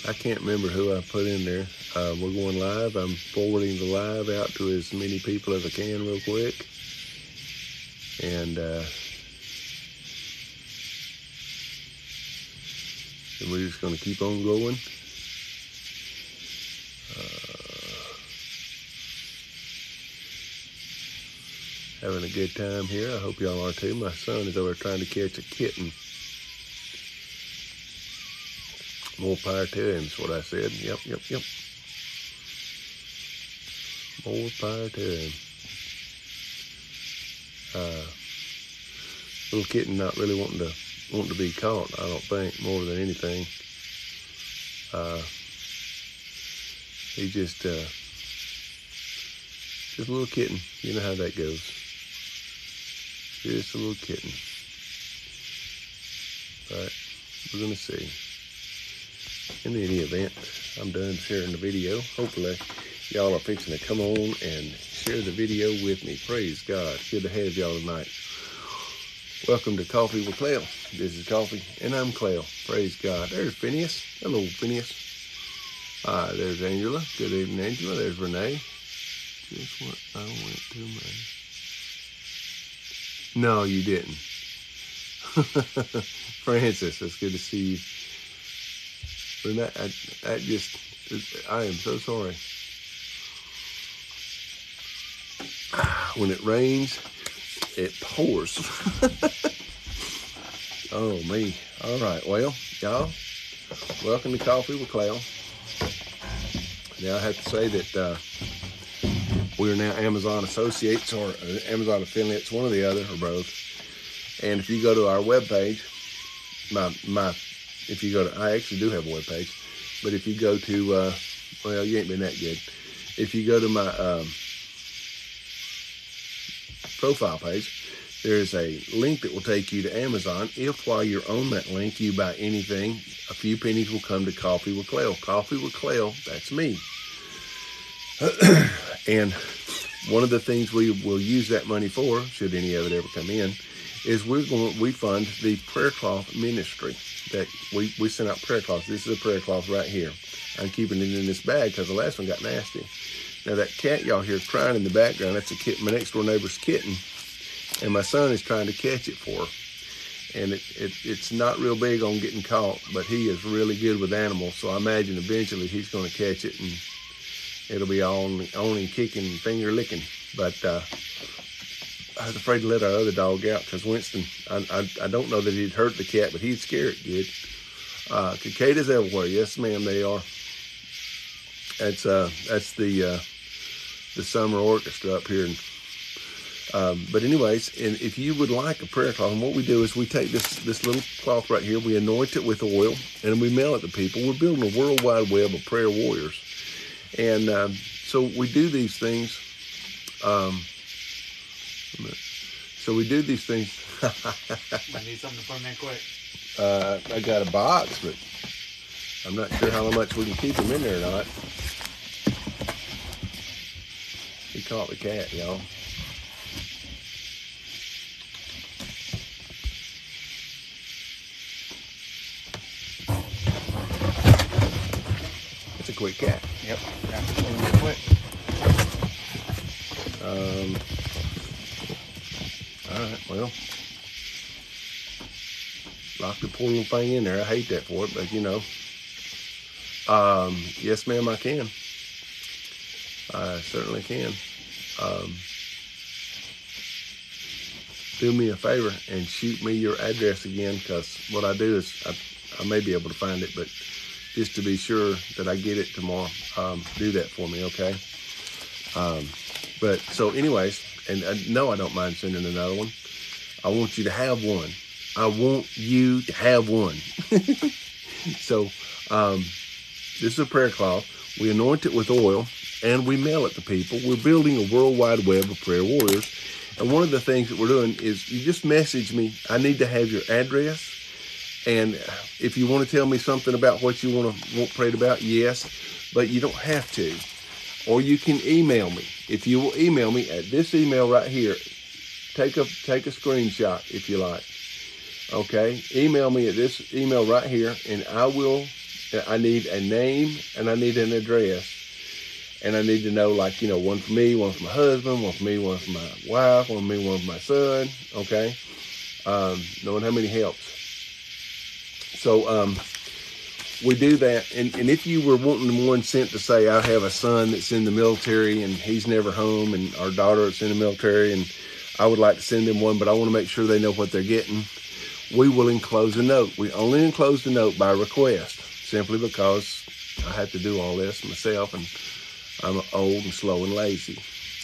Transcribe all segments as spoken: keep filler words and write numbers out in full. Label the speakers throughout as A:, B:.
A: I can't remember who I put in there. Uh, we're going live. I'm forwarding the live out to as many people as I can real quick. And uh, and we're just going to keep on going. Uh, having a good time here. I hope y'all are too. My son is over trying to catch a kitten. More power to him is what I said. Yep, yep, yep. More power to him. Uh, little kitten not really wanting to wanting to be caught, I don't think, more than anything. Uh, he just uh, just a little kitten. You know how that goes. Just a little kitten. But we're gonna see. In any event, I'm done sharing the video. Hopefully, y'all are fixing to come on and share the video with me. Praise God. Good to have y'all tonight. Welcome to Coffee with Clell. This is Coffee, and I'm Clell. Praise God. There's Phineas. Hello, Phineas. Ah, there's Angela. Good evening, Angela. There's Renee. Just what I went to, man. No, you didn't. Francis, it's good to see you. Renee, I, I just, I am so sorry. When it rains, it pours. Oh, me. All right, well, y'all, welcome to Coffee with Clell. Now, I have to say that uh, we are now Amazon associates or Amazon affiliates, one or the other, or both. And if you go to our webpage, my, my, if you go to, I actually do have a webpage, but if you go to, uh, well, you ain't been that good. If you go to my um, profile page, there's a link that will take you to Amazon. If while you're on that link, you buy anything, a few pennies will come to Coffee with Clell. Coffee with Clell, that's me. And one of the things we will use that money for, should any of it ever come in, is we're going we fund the prayer cloth ministry. That we, we send out prayer cloths. This is a prayer cloth right here. I'm keeping it in this bag because the last one got nasty. Now that cat y'all hear crying in the background, that's a kid, my next door neighbor's kitten. And my son is trying to catch it for her. And it, it it's not real big on getting caught, but he is really good with animals. So I imagine eventually he's going to catch it and it'll be on, on and kicking and finger licking. But uh, I was afraid to let our other dog out because Winston, I, I, I don't know that he'd hurt the cat, but he'd scare it good. Uh, cicadas everywhere. Yes, ma'am, they are. That's uh, that's the uh, the summer orchestra up here. Um, but anyways, and if you would like a prayer cloth, and what we do is we take this this little cloth right here, we anoint it with oil, and we mail it to people. We're building a worldwide web of prayer warriors. And um, so we do these things. Um, so we do these things.
B: I need something to put in there quick.
A: Uh, I got a box, but I'm not sure how much we can keep them in there or not. He caught the cat, y'all. It's a quick cat.
B: Yep. Yeah, real quick.
A: Um, all right, well, lock the poor little thing in there. I hate that for it, but you know. Um, yes, ma'am, I can. I certainly can. Um, do me a favor and shoot me your address again, because what I do is I, I may be able to find it, but just to be sure that I get it tomorrow, um, do that for me, okay? Um, but so anyways, and uh, no, I don't mind sending another one. I want you to have one. I want you to have one. So um, this is a prayer cloth. We anoint it with oil and we mail it to people. We're building a worldwide web of prayer warriors. And one of the things that we're doing is you just message me. I need to have your address. And if you want to tell me something about what you want to want prayed about, yes, but you don't have to. Or you can email me. If you will email me at this email right here, take a take a screenshot if you like. Okay, email me at this email right here, and I will I need a name and I need an address. And I need to know, like, you know, one for me, one for my husband, one for me, one for my wife, one for me, one for my son, okay? Um, knowing how many helps. So um, we do that. And, and if you were wanting one sent to say, I have a son that's in the military and he's never home, and our daughter that's in the military, and I would like to send them one, but I want to make sure they know what they're getting, we will enclose a note. We only enclose the note by request, simply because I have to do all this myself, and I'm old and slow and lazy.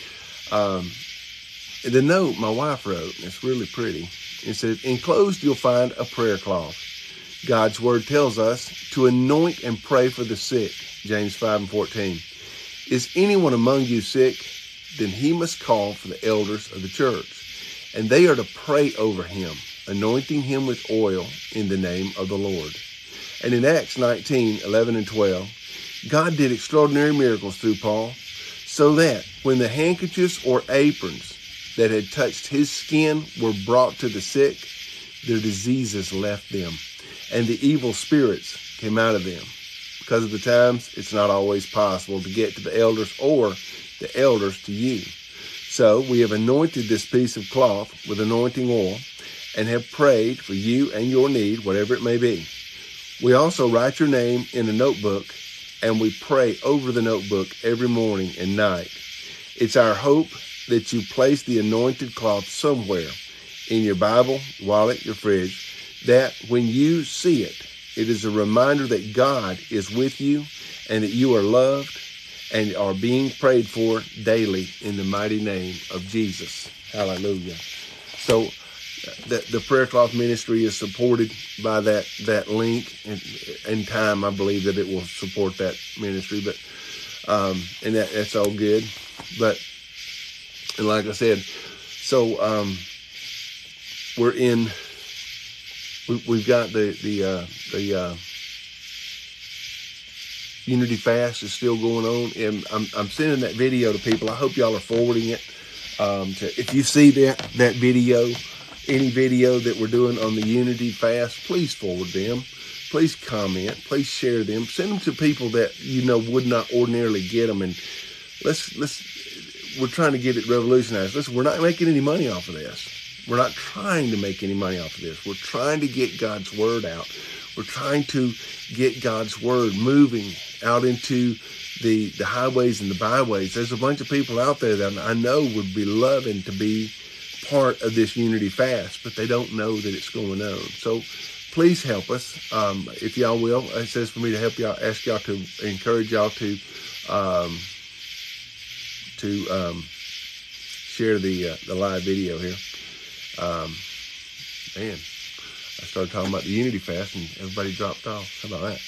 A: Um, the note my wife wrote, it's really pretty. It said, enclosed you'll find a prayer cloth. God's word tells us to anoint and pray for the sick, James five and fourteen. Is anyone among you sick? Then he must call for the elders of the church, and they are to pray over him, anointing him with oil in the name of the Lord. And in Acts nineteen, eleven and twelve, God did extraordinary miracles through Paul, so that when the handkerchiefs or aprons that had touched his skin were brought to the sick, their diseases left them, and the evil spirits came out of them. Because of the times, it's not always possible to get to the elders or the elders to you. So we have anointed this piece of cloth with anointing oil and have prayed for you and your need, whatever it may be. We also write your name in a notebook, and we pray over the notebook every morning and night. It's our hope that you place the anointed cloth somewhere in your Bible, wallet, your fridge, that when you see it, it is a reminder that God is with you and that you are loved and are being prayed for daily in the mighty name of Jesus. Hallelujah. So the, the Prayer Cloth Ministry is supported by that, that link. And in time, I believe that it will support that ministry, but um, and that, that's all good. But and like I said, so um, we're in. We, we've got the the uh, the uh, Unity Fast is still going on, and I'm I'm sending that video to people. I hope y'all are forwarding it. Um, to, if you see that that video, any video that we're doing on the Unity Fast, please forward them. Please comment. Please share them. Send them to people that you know would not ordinarily get them. And let's let's. We're trying to get it revolutionized. Listen, we're not making any money off of this. We're not trying to make any money off of this. We're trying to get God's word out. We're trying to get God's word moving out into the, the highways and the byways. There's a bunch of people out there that I know would be loving to be part of this Unity Fast, but they don't know that it's going on. So please help us. Um, if y'all will, it says for me to help y'all, ask y'all to encourage y'all to um, to um, share the uh, the live video here. Um, man, I started talking about the Unity Fast and everybody dropped off. How about that?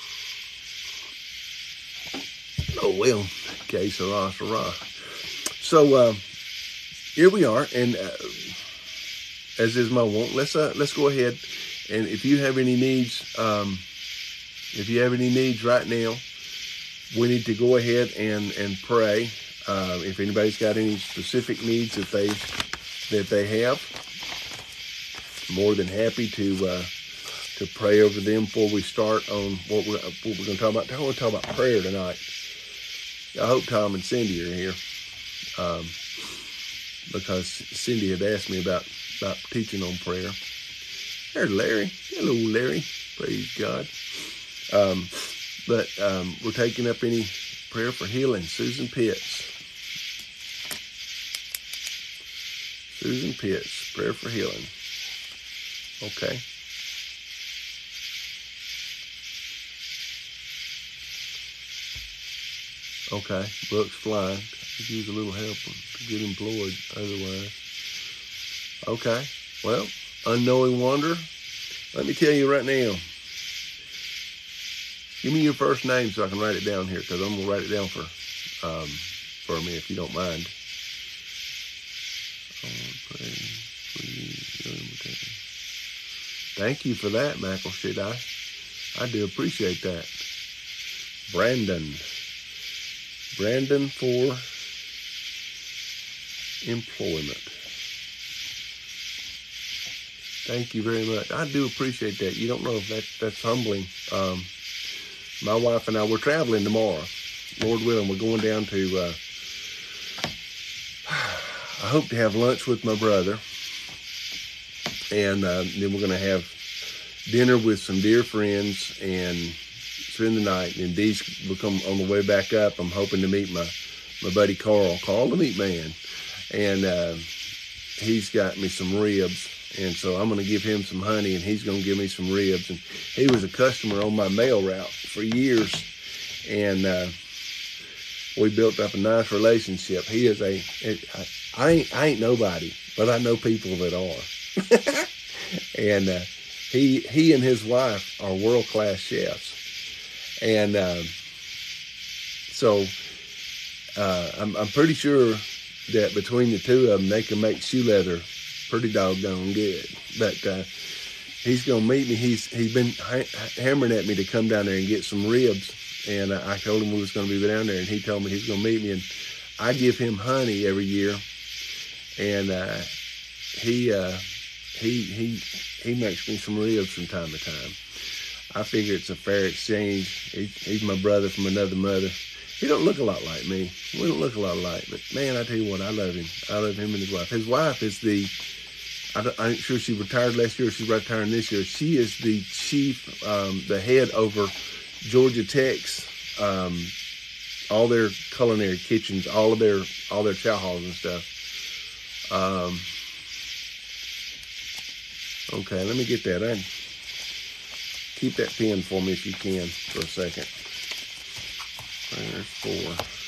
A: Oh, well, okay, sarah, sarah. So, uh, here we are, and uh, as is my wont, let's, uh, let's go ahead, and if you have any needs, um, if you have any needs right now, we need to go ahead and, and pray. Uh, if anybody's got any specific needs that they that they have, more than happy to uh, to pray over them before we start on what we're, what we're going to talk about. I want to talk about prayer tonight. I hope Tom and Cindy are here, um, because Cindy had asked me about, about teaching on prayer. There's Larry. Hello, Larry. Praise God. Um, but um, we're taking up any prayer for healing. Susan Pitts. Susan Pitts, prayer for healing. Okay. Okay, Brooks flying. Could use a little help to get employed otherwise. Okay, well, unknowing wonder. Let me tell you right now. Give me your first name so I can write it down here, because I'm going to write it down for um, for me if you don't mind. Thank you for that, Michael Shaddai. I do appreciate that. Brandon. Brandon for employment. Thank you very much. I do appreciate that. You don't know if that, that's humbling. Um, my wife and I, we're traveling tomorrow. Lord willing, we're going down to, uh, I hope to have lunch with my brother. And uh, then we're going to have dinner with some dear friends and spend the night. And these will come on the way back up. I'm hoping to meet my, my buddy Carl, Carl the Meat Man. And uh, he's got me some ribs. And so I'm going to give him some honey, and he's going to give me some ribs. And he was a customer on my mail route for years. And uh, we built up a nice relationship. He is a, I, I, ain't, I ain't nobody, but I know people that are. And uh, he he and his wife are world-class chefs. And uh, so uh, I'm, I'm pretty sure that between the two of them, they can make shoe leather pretty doggone good. But uh, he's going to meet me. He's He's been ha- hammering at me to come down there and get some ribs. And uh, I told him we was going to be down there, and he told me he's going to meet me. And I give him honey every year. And uh, he... Uh, He he he makes me some ribs from time to time. I figure it's a fair exchange. He, he's my brother from another mother. He don't look a lot like me. We don't look a lot alike, but man, I tell you what, I love him. I love him and his wife. His wife is the, I don't, I'm sure she retired last year. She's retiring this year. She is the chief, um, the head over Georgia Tech's, um, all their culinary kitchens, all of their all their chow halls and stuff. Um, Okay, let me get that in. Keep that pen for me if you can for a second. There's four.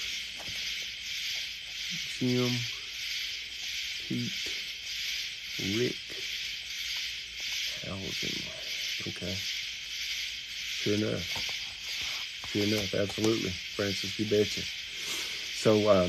A: Jim, Pete, Rick, Housing. Okay. Sure enough. Sure enough, absolutely. Francis, you betcha. So, um,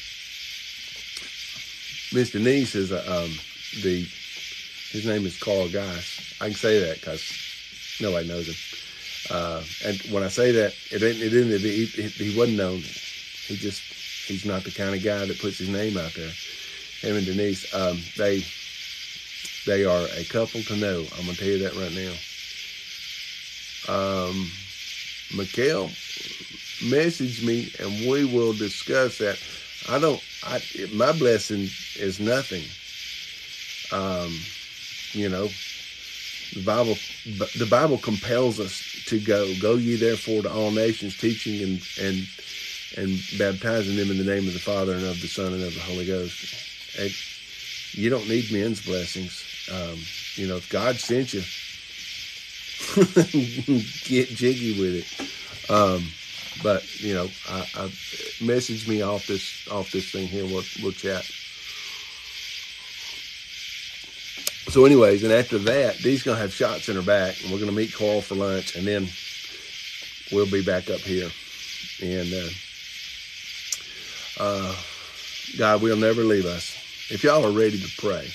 A: Miss Denise is a, um, the His name is Carl Geis. I can say that because nobody knows him. Uh, and when I say that, it ain't, it isn't, he, he wasn't known. He just, he's not the kind of guy that puts his name out there. Him and Denise, um, they, they are a couple to know. I'm going to tell you that right now. Um, Mikhail messaged me, and we will discuss that. I don't, I, my blessing is nothing. Um, You know, the Bible, the Bible compels us to go. Go ye therefore to all nations, teaching and and and baptizing them in the name of the Father and of the Son and of the Holy Ghost. And you don't need men's blessings. Um, you know, if God sent you, get jiggy with it. Um, but you know, I, I message me off this off this thing here. We'll we'll chat. So anyways, and after that, Dee's going to have shots in her back, and we're going to meet Carl for lunch, and then we'll be back up here. And uh, uh, God will never leave us. If y'all are ready to pray.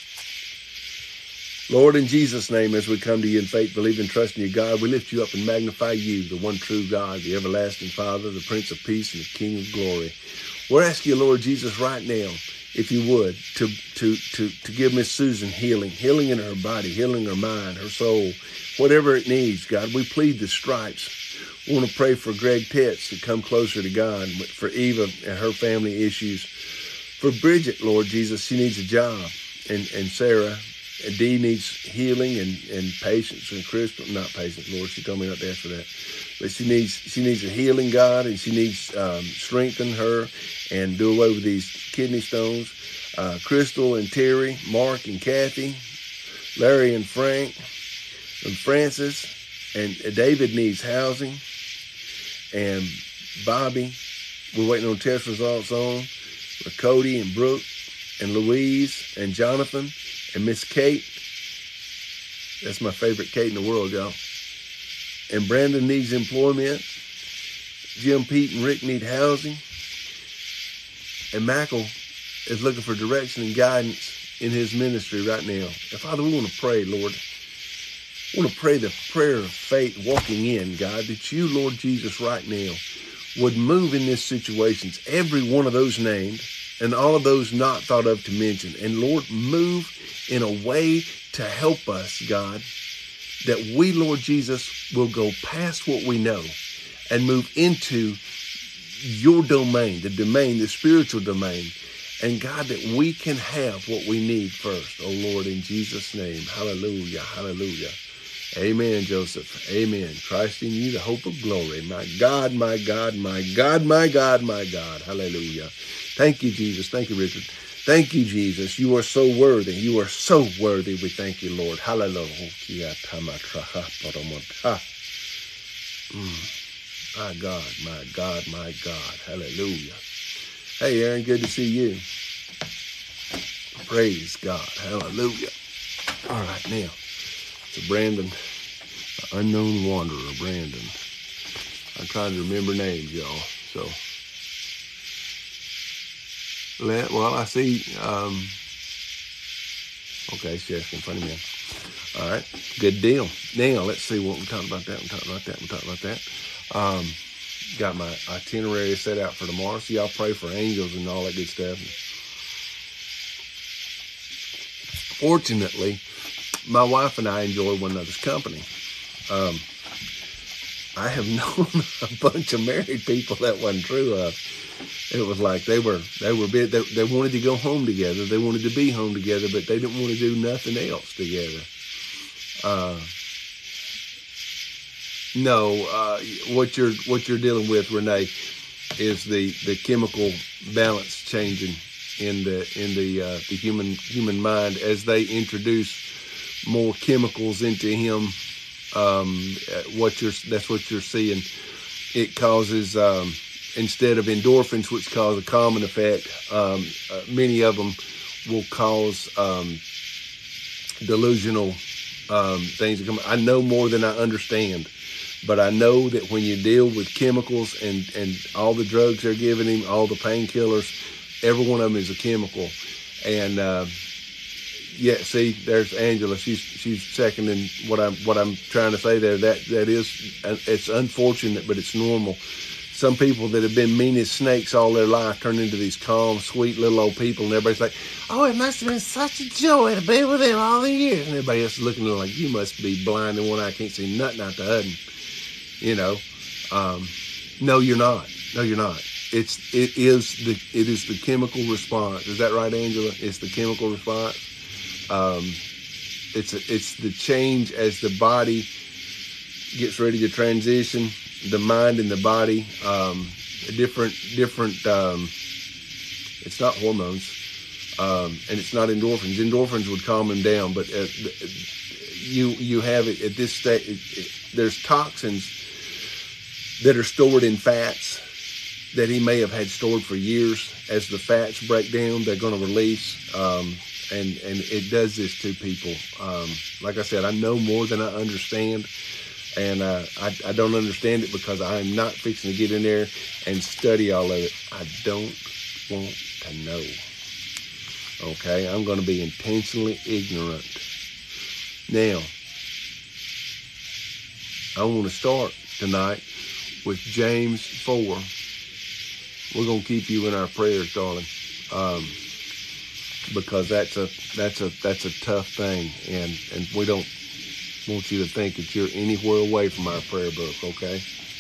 A: Lord, in Jesus' name, as we come to you in faith, believe and trust in you, God, we lift you up and magnify you, the one true God, the everlasting Father, the Prince of Peace, and the King of Glory. We're asking you, Lord Jesus, right now, if you would, to to to to give Miss Susan healing, healing in her body, healing her mind, her soul, whatever it needs, God. We plead the stripes. We want to pray for Greg Tetz to come closer to God, for Eva and her family issues. For Bridget, Lord Jesus, she needs a job, and, and Sarah, and Dee needs healing and, and patience, and Crystal, not patience, Lord, she told me not to ask for that. But she needs she needs a healing, God, and she needs um, strengthen her and do away with these kidney stones. Uh, Crystal and Terry, Mark and Kathy, Larry and Frank, and Francis, and David needs housing. And Bobby, we're waiting on test results on. With Cody and Brooke and Louise and Jonathan and Miss Kate. That's my favorite Kate in the world, y'all. And Brandon needs employment. Jim, Pete, and Rick need housing. And Michael is looking for direction and guidance in his ministry right now. And Father, we want to pray, Lord. We want to pray the prayer of faith walking in, God, that you, Lord Jesus, right now would move in these situations, every one of those named and all of those not thought of to mention. And Lord, move in a way to help us, God, that we, Lord Jesus, will go past what we know and move into your domain, the domain, the spiritual domain. And God, that we can have what we need first. Oh Lord, in Jesus' name. Hallelujah. Hallelujah. Amen, Joseph. Amen. Christ in you, the hope of glory. My God, my God, my God, my God, my God. Hallelujah. Thank you, Jesus. Thank you, Richard. Thank you, Jesus. You are so worthy. You are so worthy. We thank you, Lord. Hallelujah. Mm. My God, my God, my God. Hallelujah. Hey, Aaron, good to see you. Praise God. Hallelujah. All right, now, to Brandon, the unknown wanderer, Brandon. I'm trying to remember names, y'all. So, let, well, I see, um, okay, Chef's in front of me. All right, good deal. Now, let's see what we're talking about that. We're talking about that. We're talking about that. Um, got my itinerary set out for tomorrow. So y'all pray for angels and all that good stuff. Fortunately, my wife and I enjoy one another's company. Um, I have known a bunch of married people that wasn't true of. It was like they were they were they, they wanted to go home together. They wanted to be home together, but they didn't want to do nothing else together. Uh, no, uh, what you're what you're dealing with, Renee, is the, the chemical balance changing in the in the uh, the human human mind as they introduce more chemicals into him. Um, what you're that's what you're seeing. It causes um, instead of endorphins, which cause a calming effect, um, uh, many of them will cause um, delusional um, things to come. I know more than I understand, but I know that when you deal with chemicals and and all the drugs they're giving him, all the painkillers, every one of them is a chemical. And uh, yeah, see, there's Angela. She's she's seconding what I'm what I'm trying to say there. That that is, it's unfortunate, but it's normal. Some people that have been mean as snakes all their life turn into these calm, sweet little old people, and everybody's like, "Oh, it must have been such a joy to be with them all the years." And everybody else is looking at them like, "You must be blind in one eye, can't see nothing out the other." You know, um, no, you're not. No, you're not. It's it is the it is the chemical response. Is that right, Angela? It's the chemical response. Um, it's a, it's the change as the body gets ready to transition. The mind and the body, um, different different. Um, it's not hormones, um, and it's not endorphins. Endorphins would calm him down, but uh, you you have it at this stage. It, it, there's toxins that are stored in fats that he may have had stored for years. As the fats break down, they're going to release. Um, And, and it does this to people. Um, like I said, I know more than I understand. And uh, I, I don't understand it because I'm not fixing to get in there and study all of it. I don't want to know. Okay? I'm going to be intentionally ignorant. Now, I want to start tonight with James four. We're going to keep you in our prayers, darling. Um, because that's a that's a that's a tough thing, and and we don't want you to think that you're anywhere away from our prayer book. Okay.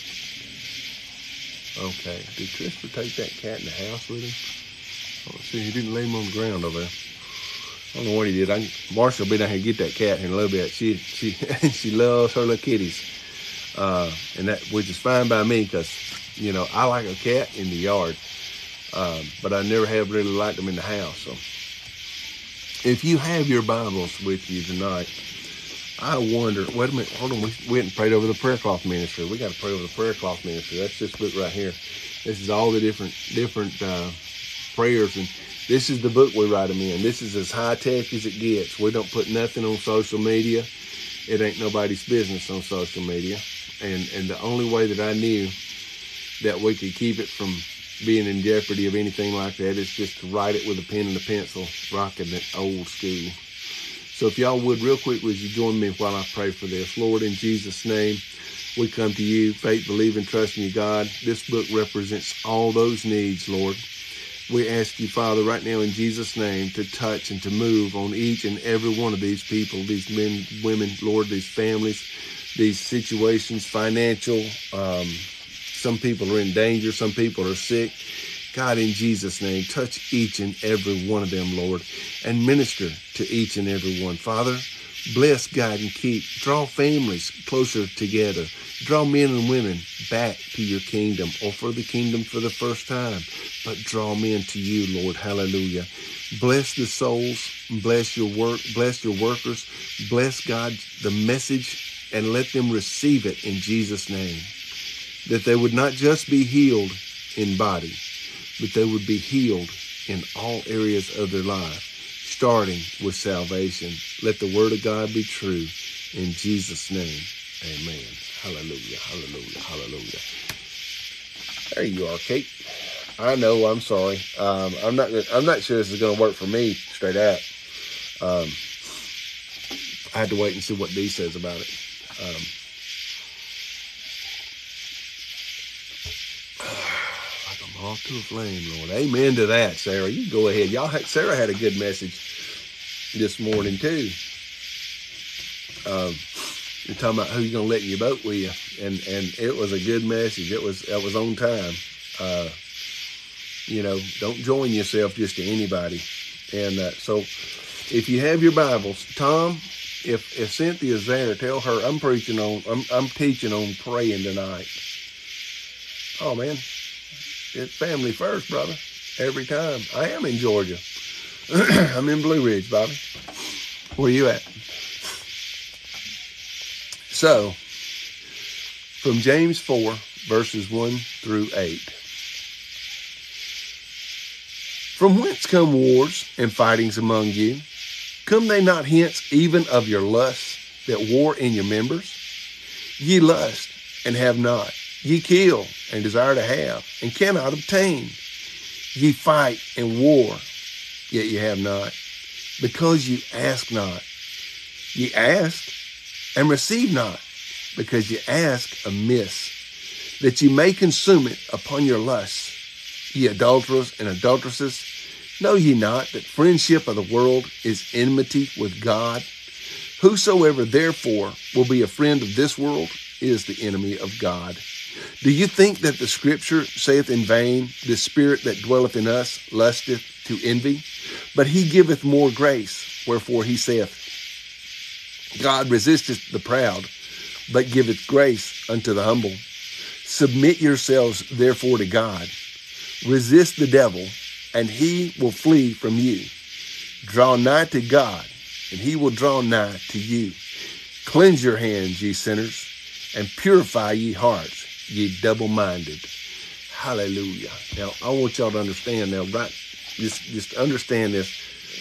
A: Okay. Did Christopher take that cat in the house with him? Oh, see, he didn't lay him on the ground over there. I don't know what he did. I Marcia will be down here and get that cat in a little bit. She she she loves her little kitties, uh, and that which is fine by me because you know I like a cat in the yard, uh, but I never have really liked them in the house. So. If you have your Bibles with you tonight, I wonder, wait a minute, hold on, we, we hadn't prayed over the prayer cloth ministry. We got to pray over the prayer cloth ministry. That's this book right here. This is all the different different uh, prayers, and this is the book we write them in. This is as high-tech as it gets. We don't put nothing on social media. It ain't nobody's business on social media. And, and the only way that I knew that we could keep it from being in jeopardy of anything like that is just to write it with a pen and a pencil, rocking it old school. So if y'all would, real quick, would you join me while I pray for this? Lord, in Jesus' name, we come to you, faith, believe, and trust in you, God. This book represents all those needs, Lord. We ask you, Father, right now in Jesus' name, to touch and to move on each and every one of these people, these men, women, Lord, these families, these situations, financial, um, Some people are in danger. Some people are sick. God, in Jesus' name, touch each and every one of them, Lord, and minister to each and every one. Father, bless, guide, and keep. Draw families closer together. Draw men and women back to your kingdom, or for the kingdom for the first time. But draw men to you, Lord. Hallelujah. Bless the souls. Bless your work. Bless your workers. Bless, God, the message, and let them receive it in Jesus' name. That they would not just be healed in body, but they would be healed in all areas of their life, starting with salvation. Let the word of God be true. In Jesus' name, amen. Hallelujah, hallelujah, hallelujah. There you are, Kate. I know, I'm sorry. Um, I'm not I'm not sure this is going to work for me, straight out. Um, I had to wait and see what Dee says about it. Um, Off to a flame, Lord. Amen to that, Sarah. You go ahead. Y'all, had, Sarah had a good message this morning too. Um, you're talking about who you're gonna let in your boat with you, and and it was a good message. It was it was on time. Uh, you know, don't join yourself just to anybody. And uh, so, if you have your Bibles, Tom, if if Cynthia's there, tell her I'm preaching on. I'm I'm teaching on praying tonight. Oh man. It's family first, brother. Every time. I am in Georgia. I'm in Blue Ridge, Bobby. Where you at? So, from James four, verses one through eight. From whence come wars and fightings among you? Come they not hence even of your lusts that war in your members? Ye lust and have not. Ye kill and desire to have, and cannot obtain. Ye fight and war, yet ye have not, because ye ask not. Ye ask and receive not, because ye ask amiss, that ye may consume it upon your lusts. Ye adulterers and adulteresses, know ye not that friendship of the world is enmity with God? Whosoever therefore will be a friend of this world is the enemy of God. Do you think that the scripture saith in vain, the spirit that dwelleth in us lusteth to envy? But he giveth more grace, wherefore he saith, God resisteth the proud, but giveth grace unto the humble. Submit yourselves therefore to God. Resist the devil, and he will flee from you. Draw nigh to God, and he will draw nigh to you. Cleanse your hands, ye sinners, and purify ye hearts, ye double-minded. Hallelujah. Now, I want y'all to understand now, right? Just, just understand this.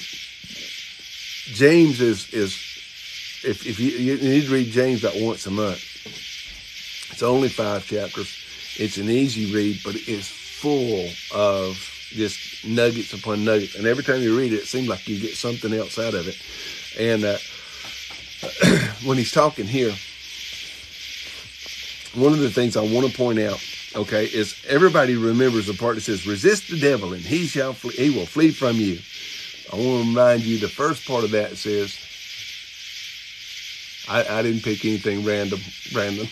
A: James is, is if, if you, you need to read James about once a month. It's only five chapters. It's an easy read, but it's full of just nuggets upon nuggets. And every time you read it, it seems like you get something else out of it. And uh, when he's talking here, one of the things I want to point out, okay, is everybody remembers the part that says, resist the devil and he shall flee, he will flee from you. I want to remind you the first part of that says, I, I didn't pick anything random, random.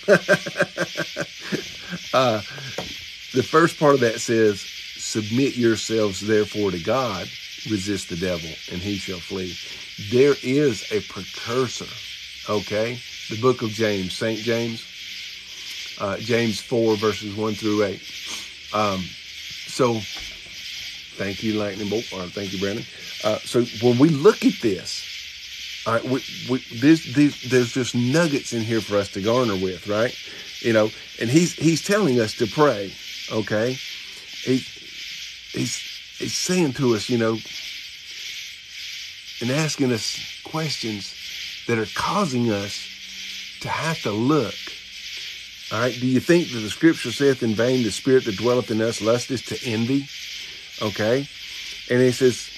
A: uh, the first part of that says, submit yourselves therefore to God, resist the devil and he shall flee. There is a precursor, okay? The book of James, Saint James. Uh, James four, verses one through eight. Um, so, thank you, Lightning Bolt. Or thank you, Brandon. Uh, so, when we look at this, all right, we, we, this, this, there's just nuggets in here for us to garner with, right? You know, and he's he's telling us to pray, okay? He, he's, he's saying to us, you know, and asking us questions that are causing us to have to look. All right, do you think that the scripture saith in vain, the spirit that dwelleth in us lusteth to envy? Okay, and he says,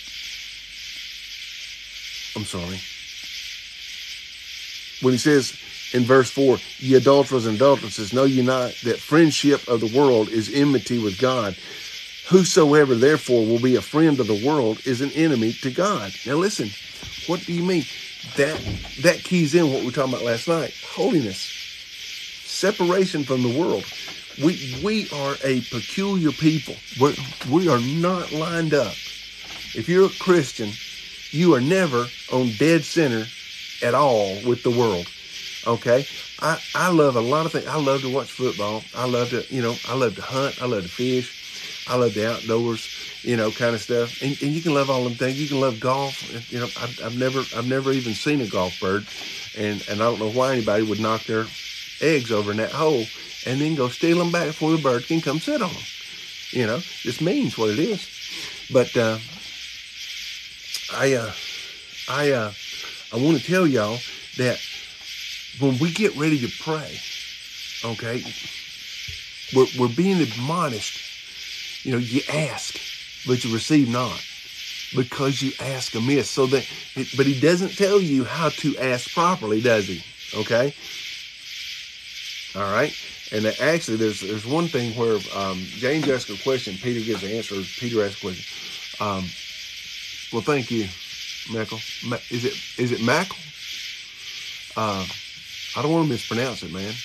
A: I'm sorry. When he says in verse four, ye adulterers and adulteresses, know ye not that friendship of the world is enmity with God? Whosoever therefore will be a friend of the world is an enemy to God. Now listen, what do you mean? That, that keys in what we were talking about last night, holiness. Separation from the world. We we are a peculiar people. We're, we are not lined up. If you're a Christian, you are never on dead center at all with the world. Okay? I, I love a lot of things. I love to watch football. I love to, you know, I love to hunt. I love to fish. I love the outdoors, you know, kind of stuff. And, and you can love all them things. You can love golf. You know, I've, I've never I've never even seen a golf bird. And, and I don't know why anybody would knock their eggs over in that hole and then go steal them back before the bird can come sit on them. You know, just means what it is. But uh, I, uh, I, uh, I want to tell y'all that when we get ready to pray, okay, we're, we're being admonished. You know, you ask, but you receive not, because you ask amiss. So that, but he doesn't tell you how to ask properly, does he? Okay. All right. And actually, there's there's one thing where um, James asks a question, Peter gives the answer. Peter asks a question. Um, well, thank you, Michael. Ma- is it is it Michael? Uh, I don't want to mispronounce it, man.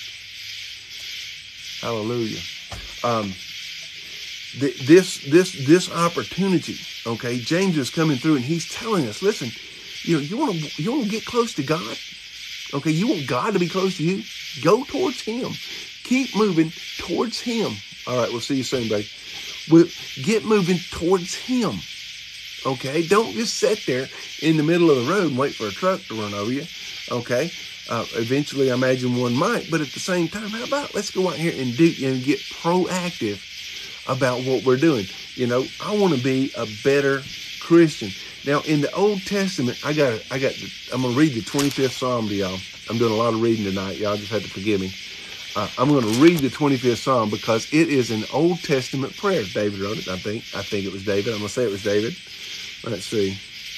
A: Hallelujah. Um, th- this this this opportunity, okay. James is coming through, and he's telling us, listen, you know, you want to you want to get close to God, okay. You want God to be close to you. Go towards Him. Keep moving towards Him. All right, we'll see you soon, buddy. We'll get moving towards Him. Okay, don't just sit there in the middle of the road and wait for a truck to run over you. Okay, uh, eventually I imagine one might, but at the same time, how about let's go out here and do and get proactive about what we're doing. You know, I want to be a better Christian. Now, in the Old Testament, I got I got I'm gonna read the twenty-fifth Psalm to y'all. I'm doing a lot of reading tonight, y'all. Just have to forgive me. Uh, I'm going to read the twenty-fifth Psalm because it is an Old Testament prayer. David wrote it, I think. I think it was David. I'm going to say it was David. Let's see.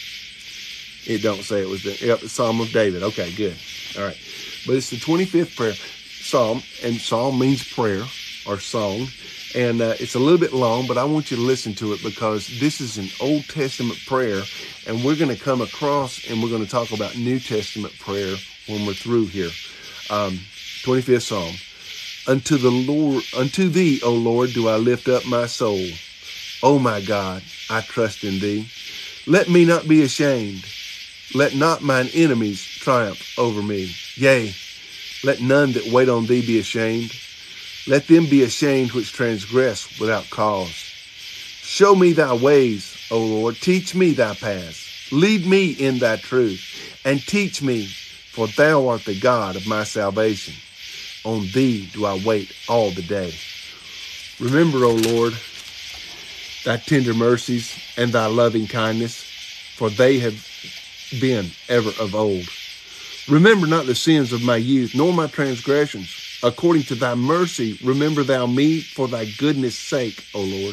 A: It don't say it was the yep, Psalm of David. Okay, good. All right. But it's the twenty-fifth prayer Psalm, and Psalm means prayer or song. And uh, it's a little bit long, but I want you to listen to it because this is an Old Testament prayer, and we're going to come across and we're going to talk about New Testament prayer when we're through here. Um, twenty-fifth Psalm. Unto the Lord, unto thee, O Lord, do I lift up my soul. O my God, I trust in thee. Let me not be ashamed. Let not mine enemies triumph over me. Yea, let none that wait on thee be ashamed. Let them be ashamed which transgress without cause. Show me thy ways, O Lord. Teach me thy paths. Lead me in thy truth, and teach me, for thou art the God of my salvation. On thee do I wait all the day. Remember, O Lord, thy tender mercies and thy loving kindness, for they have been ever of old. Remember not the sins of my youth, nor my transgressions. According to thy mercy, remember thou me for thy goodness' sake, O Lord.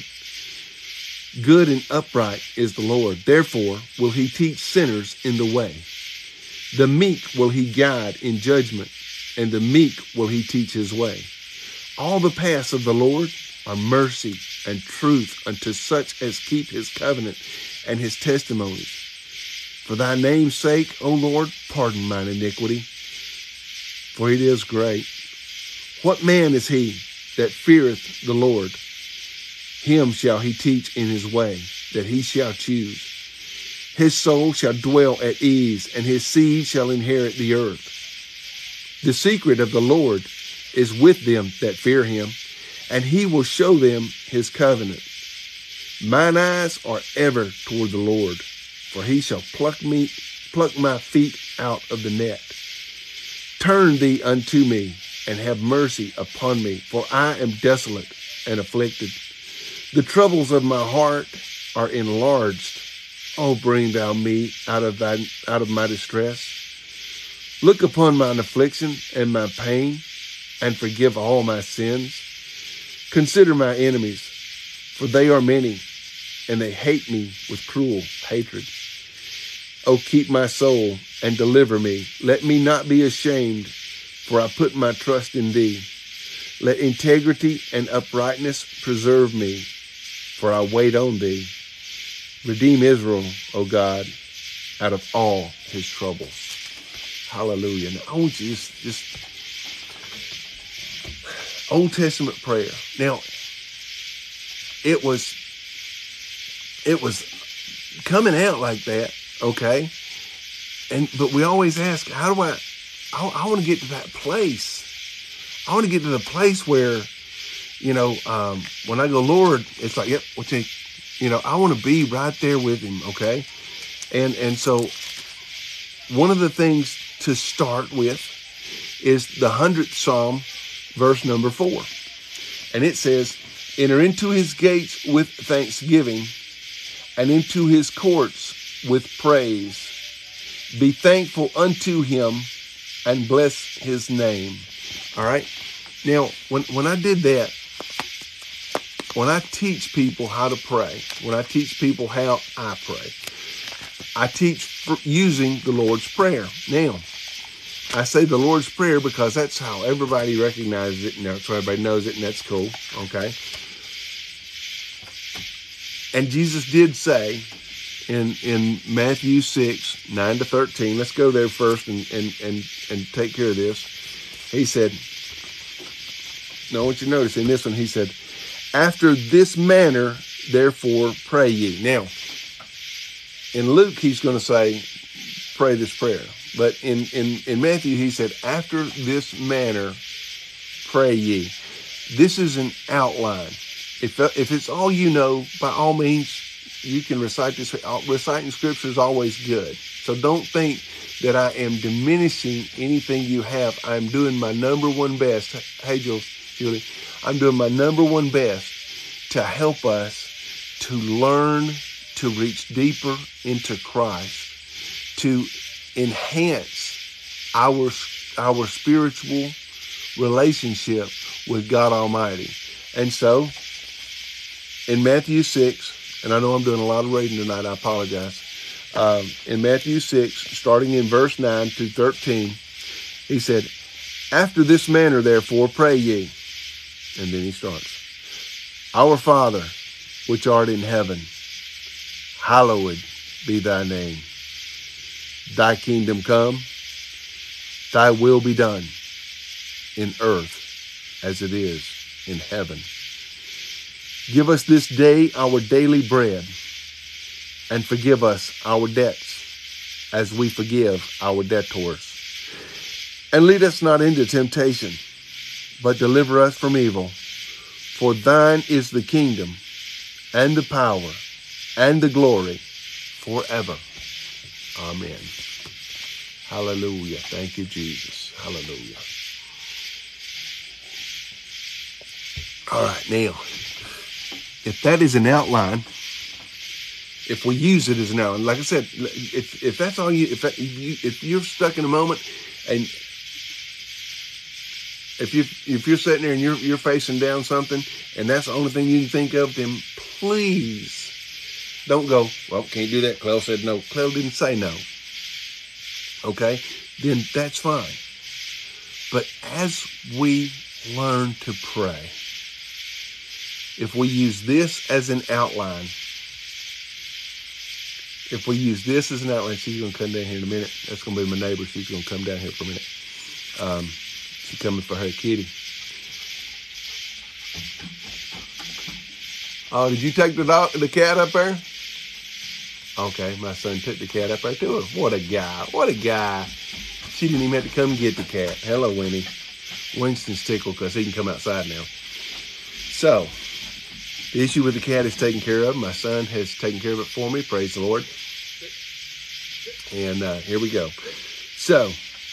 A: Good and upright is the Lord. Therefore will he teach sinners in the way. The meek will he guide in judgment, and the meek will he teach his way. All the paths of the Lord are mercy and truth unto such as keep his covenant and his testimonies. For thy name's sake, O Lord, pardon mine iniquity, for it is great. What man is he that feareth the Lord? Him shall he teach in his way, that he shall choose. His soul shall dwell at ease, and his seed shall inherit the earth. The secret of the Lord is with them that fear him, and he will show them his covenant. Mine eyes are ever toward the Lord, for he shall pluck me, pluck my feet out of the net. Turn thee unto me, and have mercy upon me, for I am desolate and afflicted. The troubles of my heart are enlarged. Oh, bring thou me out of thy, out of my distress. Look upon mine affliction and my pain, and forgive all my sins. Consider my enemies, for they are many, and they hate me with cruel hatred. Oh, keep my soul and deliver me. Let me not be ashamed, for I put my trust in thee. Let integrity and uprightness preserve me, for I wait on thee. Redeem Israel, O God, out of all his troubles. Hallelujah. Now, I want you to just, just, Old Testament prayer. Now, it was, it was coming out like that, okay? And but we always ask, how do I, I, I want to get to that place. I want to get to the place where, you know, um, when I go, Lord, it's like, yep, what's it? You know, I want to be right there with him, okay? And and so one of the things to start with is the hundredth Psalm, verse number four. And it says, enter into his gates with thanksgiving and into his courts with praise. Be thankful unto him and bless his name. All right. Now, when, when I did that, when I teach people how to pray, when I teach people how I pray, I teach for using the Lord's Prayer. Now, I say the Lord's Prayer because that's how everybody recognizes it, and that's how everybody knows it, and that's cool, okay? And Jesus did say in in Matthew six, nine to thirteen, let's go there first and and and, and take care of this. He said, no, I want you to notice in this one, he said, after this manner, therefore, pray ye. Now, in Luke, he's going to say, pray this prayer. But in, in, in Matthew, he said, after this manner, pray ye. This is an outline. If, if it's all you know, by all means, you can recite this. Reciting scripture is always good. So don't think that I am diminishing anything you have. I'm doing my number one best. Hey, Jules, Julie, I'm doing my number one best to help us to learn to reach deeper into Christ, to enhance our, our spiritual relationship with God Almighty. And so, in Matthew six, and I know I'm doing a lot of reading tonight, I apologize. Um, in Matthew six, starting in verse nine to thirteen, he said, after this manner, therefore, pray ye. And then he starts, our Father, which art in heaven, hallowed be thy name. Thy kingdom come, thy will be done in earth as it is in heaven. Give us this day our daily bread, and forgive us our debts as we forgive our debtors. And lead us not into temptation, but deliver us from evil. For thine is the kingdom, and the power, and the glory, forever. Amen. Hallelujah. Thank you, Jesus. Hallelujah. All right, now, if that is an outline, if we use it as an outline, like I said, if if that's all you, if that, if, you, if you're stuck in a moment, and if you if you're sitting there and you're you're facing down something, and that's the only thing you can think of, then please don't go, well, can't do that. Clell said no. Clell didn't say no. Okay, then that's fine. But as we learn to pray, if we use this as an outline, if we use this as an outline, she's going to come down here in a minute. That's going to be my neighbor. She's going to come down here for a minute. Um, she's coming for her kitty. Oh, did you take the dog, the cat up there? Okay, my son took the cat up there to her. What a guy. What a guy. She didn't even have to come get the cat. Hello, Winnie. Winston's tickled because he can come outside now. So, the issue with the cat is taken care of. My son has taken care of it for me. Praise the Lord. And uh, here we go. So,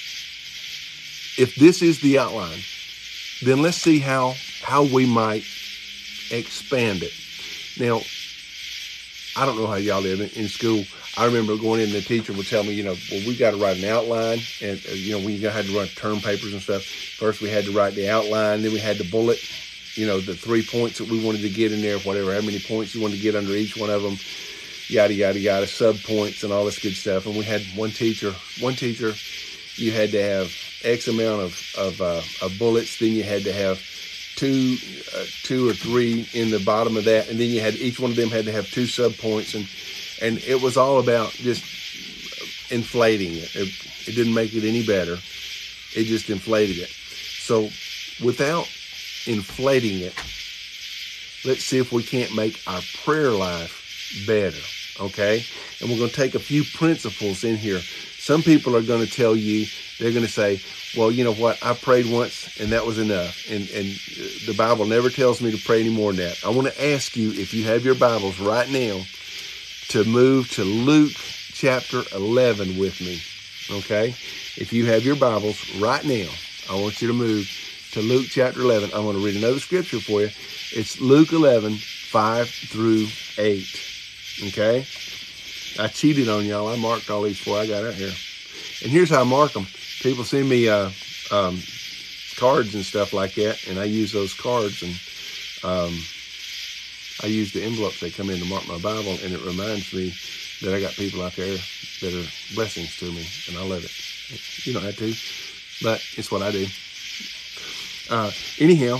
A: if this is the outline, then let's see how, how we might expand it. Now, I don't know how y'all did in school. I remember going in and the teacher would tell me, you know, well, we got to write an outline. And, uh, you know, we had to write term papers and stuff. First, we had to write the outline. Then we had the bullet, you know, the three points that we wanted to get in there, whatever, how many points you wanted to get under each one of them, yada, yada, yada, sub points and all this good stuff. And we had one teacher, one teacher, you had to have X amount of, of, uh, of bullets. Then you had to have two, uh, two or three in the bottom of that. And then you had, each one of them had to have two sub points. And, and it was all about just inflating it. It, it didn't make it any better. It just inflated it. So without inflating it, let's see if we can't make our prayer life better, okay? And we're going to take a few principles in here. Some people are going to tell you, they're going to say, well, you know what, I prayed once and that was enough. And, and the Bible never tells me to pray any more than that. I want to ask you, if you have your Bibles right now, to move to Luke chapter eleven with me, okay? If you have your Bibles right now, I want you to move to Luke chapter eleven. I'm going to read another scripture for you. It's Luke eleven, five through eight, okay? I cheated on y'all. I marked all these before I got out here. And here's how I mark them. People send me uh, um, cards and stuff like that, and I use those cards, and um, I use the envelopes they come in to mark my Bible, and it reminds me that I got people out there that are blessings to me, and I love it. You don't have to, but it's what I do. Uh, anyhow,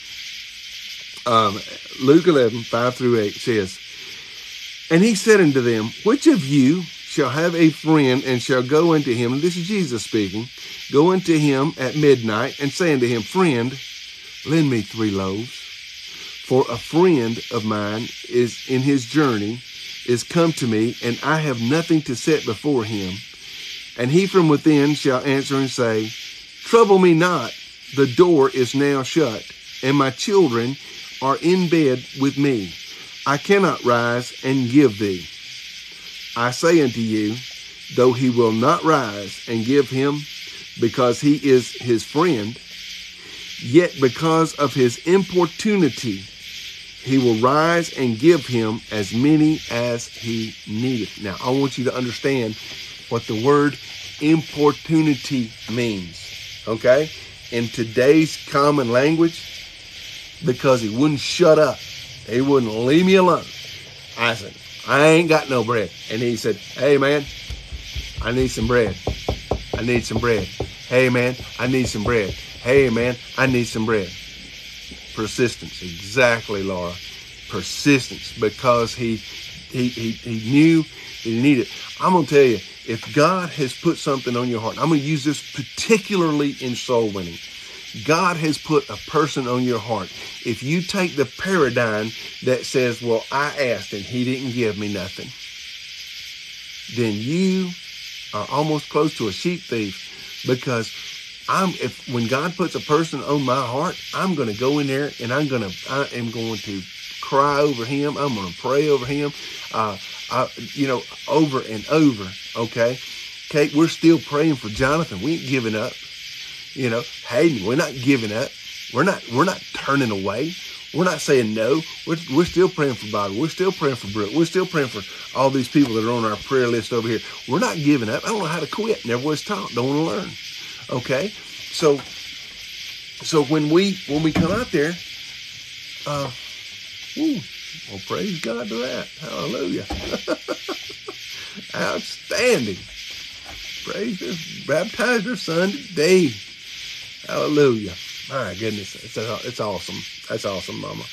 A: um, Luke eleven, five through eight says, and he said unto them, which of you shall have a friend and shall go unto him, and this is Jesus speaking, go unto him at midnight and say unto him, friend, lend me three loaves. For a friend of mine is in his journey, is come to me, and I have nothing to set before him. And he from within shall answer and say, trouble me not, the door is now shut, and my children are in bed with me. I cannot rise and give thee. I say unto you, though he will not rise and give him, because he is his friend, yet because of his importunity, he will rise and give him as many as he needeth. Now, I want you to understand what the word importunity means, okay? In today's common language, because he wouldn't shut up. He wouldn't leave me alone. I said, I ain't got no bread. And he said, hey, man, I need some bread. I need some bread. Hey, man, I need some bread. Hey, man, I need some bread. Persistence. Exactly, Laura. Persistence. Because he, he, he, he knew he needed. I'm going to tell you, if God has put something on your heart, I'm going to use this particularly in soul winning. God has put a person on your heart. If you take the paradigm that says, well, I asked and he didn't give me nothing, then you are almost close to a sheep thief, because I'm, if when God puts a person on my heart, I'm going to go in there and I'm going to, I am going to cry over him. I'm going to pray over him, uh, I, you know, over and over. Okay. Kate, we're still praying for Jonathan. We ain't giving up. You know, Hayden, we're not giving up. We're not, we're not turning away. We're not saying no. We're, we're still praying for Bobby. We're still praying for Brooke. We're still praying for all these people that are on our prayer list over here. We're not giving up. I don't know how to quit. Never was taught. Don't want to learn. Okay. So, so when we, when we come out there, uh, woo, well, praise God to that. Hallelujah. Outstanding. Praise her, baptized her son today. Hallelujah. My goodness. It's, a, it's awesome. That's awesome, Mama.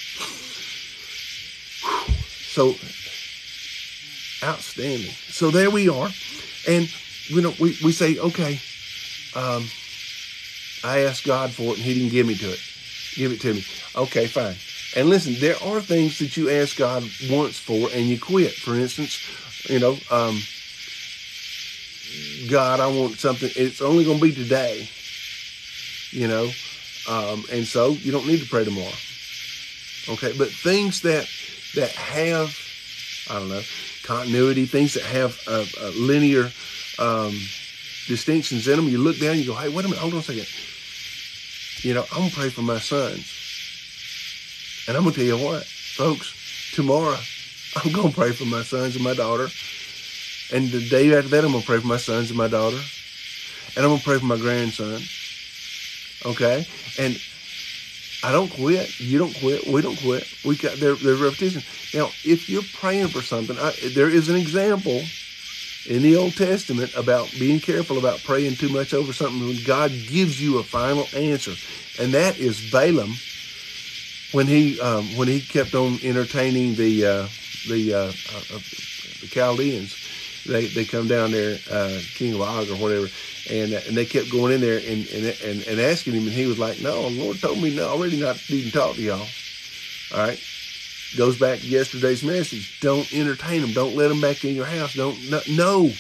A: So, outstanding. So there we are. And, you know, we, we say, okay, um, I asked God for it and he didn't give me to it. Give it to me. Okay, fine. And listen, there are things that you ask God once for and you quit. For instance, you know, um, God, I want something. It's only going to be today, you know. Um, and so you don't need to pray tomorrow. Okay. But things that, that have, I don't know, continuity, things that have a, a linear um, distinctions in them, you look down, you go, hey, wait a minute, hold on a second. You know, I'm going to pray for my sons. And I'm going to tell you what, folks, tomorrow I'm going to pray for my sons and my daughter. And the day after that, I'm going to pray for my sons and my daughter. And I'm going to pray for my grandson. Okay? And I don't quit. You don't quit. We don't quit. We got there, there's repetition. Now, if you're praying for something, I, there is an example in the Old Testament about being careful about praying too much over something when God gives you a final answer. And that is Balaam, when he um, when he kept on entertaining the uh, the uh, uh, the Chaldeans. They they come down there, uh, King of Og or whatever, And, and they kept going in there and, and, and, and asking him, and he was like, no, the Lord told me no, already not to even talk to y'all. All right. Goes back to yesterday's message. Don't entertain them. Don't let them back in your house. Don't, no, no,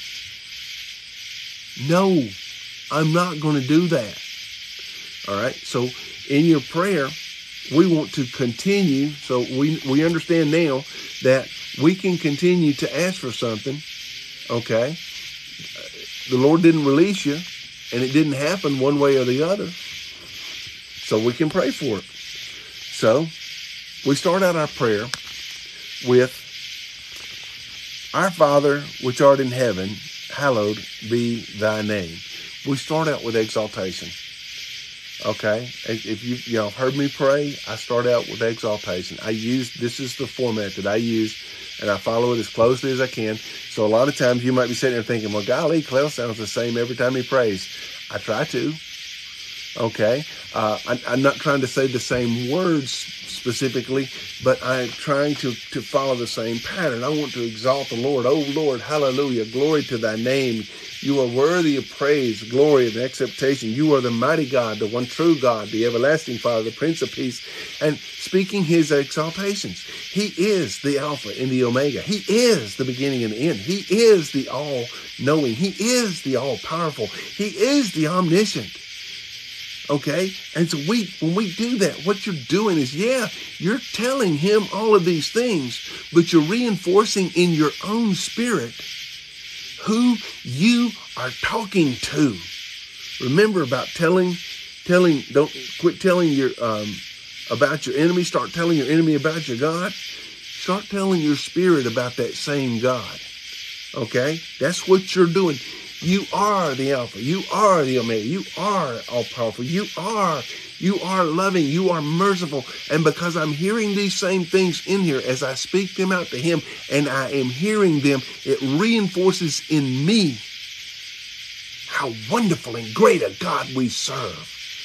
A: no, I'm not going to do that. All right. So in your prayer, we want to continue. So we, we understand now that we can continue to ask for something. Okay. The Lord didn't release you, and it didn't happen one way or the other. So we can pray for it. So we start out our prayer with, Our Father, which art in heaven, hallowed be thy name. We start out with exaltation. Okay? If you, you know, heard me pray, I start out with exaltation. I use, this is the format that I use, and I follow it as closely as I can. So a lot of times you might be sitting there thinking, well, golly, Clell sounds the same every time he prays. I try to. Okay? Uh, I, I'm not trying to say the same words specifically, but I'm trying to, to follow the same pattern. I want to exalt the Lord. Oh, Lord, hallelujah. Glory to thy name. You are worthy of praise, glory, and acceptation. You are the mighty God, the one true God, the everlasting Father, the Prince of Peace, and speaking his exaltations. He is the Alpha and the Omega. He is the beginning and the end. He is the all-knowing. He is the all-powerful. He is the omniscient. Okay? And so we, when we do that, what you're doing is, yeah, you're telling him all of these things, but you're reinforcing in your own spirit who you are talking to. Remember about telling, telling, don't quit telling your, um, about your enemy. Start telling your enemy about your God. Start telling your spirit about that same God. Okay? That's what you're doing. You are the Alpha. You are the Omega. You are all powerful. You are, you are loving. You are merciful. And because I'm hearing these same things in here as I speak them out to him, and I am hearing them, it reinforces in me how wonderful and great a God we serve.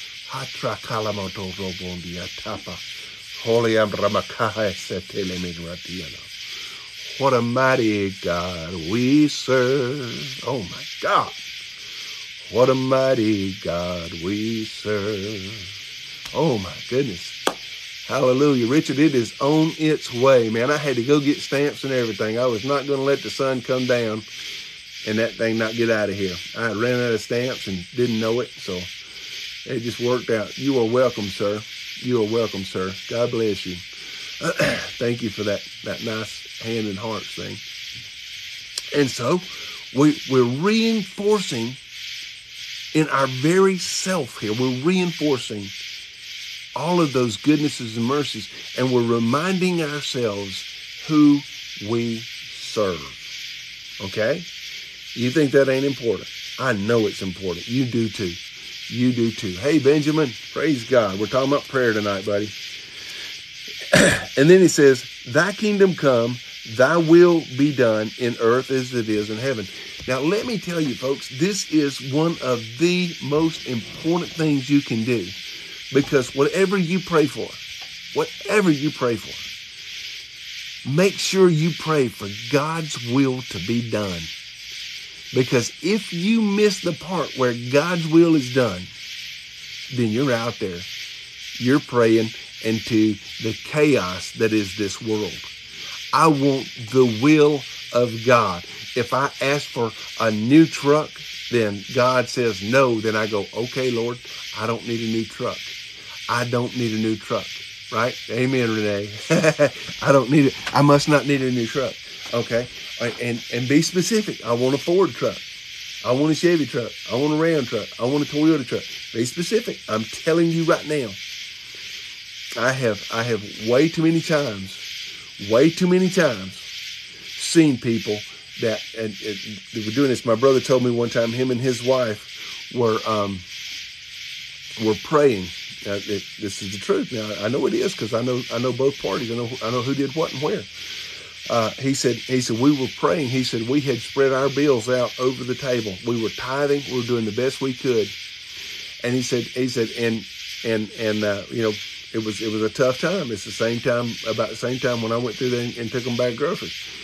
A: What a mighty God we serve. Oh my God. What a mighty God we serve. Oh my goodness. Hallelujah. Richard, it is on its way, man. I had to go get stamps and everything. I was not going to let the sun come down and that thing not get out of here. I ran out of stamps and didn't know it, so it just worked out. You are welcome, sir. You are welcome, sir. God bless you. Thank you for that, that nice hand and hearts thing. And so we, we're reinforcing in our very self here. We're reinforcing all of those goodnesses and mercies, and we're reminding ourselves who we serve. Okay? You think that ain't important? I know it's important. You do too. You do too. Hey, Benjamin, praise God. We're talking about prayer tonight, buddy. And then he says, thy kingdom come, thy will be done in earth as it is in heaven. Now, let me tell you, folks, this is one of the most important things you can do, because whatever you pray for, whatever you pray for, make sure you pray for God's will to be done. Because if you miss the part where God's will is done, then you're out there. You're praying into the chaos that is this world. I want the will of God. If I ask for a new truck, then God says no, then I go, okay, Lord, I don't need a new truck. I don't need a new truck, right? Amen, Renee. I don't need it. I must not need a new truck. Okay. And, and be specific. I want a Ford truck. I want a Chevy truck. I want a Ram truck. I want a Toyota truck. Be specific. I'm telling you right now. I have, I have way too many times, way too many times seen people that, and, and they were doing this. My brother told me one time, him and his wife were, um, were praying. Now, it, this is the truth. Now, I know it is, because I know, I know both parties. I know, I know who did what and where. Uh, he said, he said, we were praying. He said, we had spread our bills out over the table. We were tithing. We were doing the best we could. And he said, he said, and, and, and, uh, you know, it was, it was a tough time. It's the same time, about the same time when I went through there and, and took them back groceries.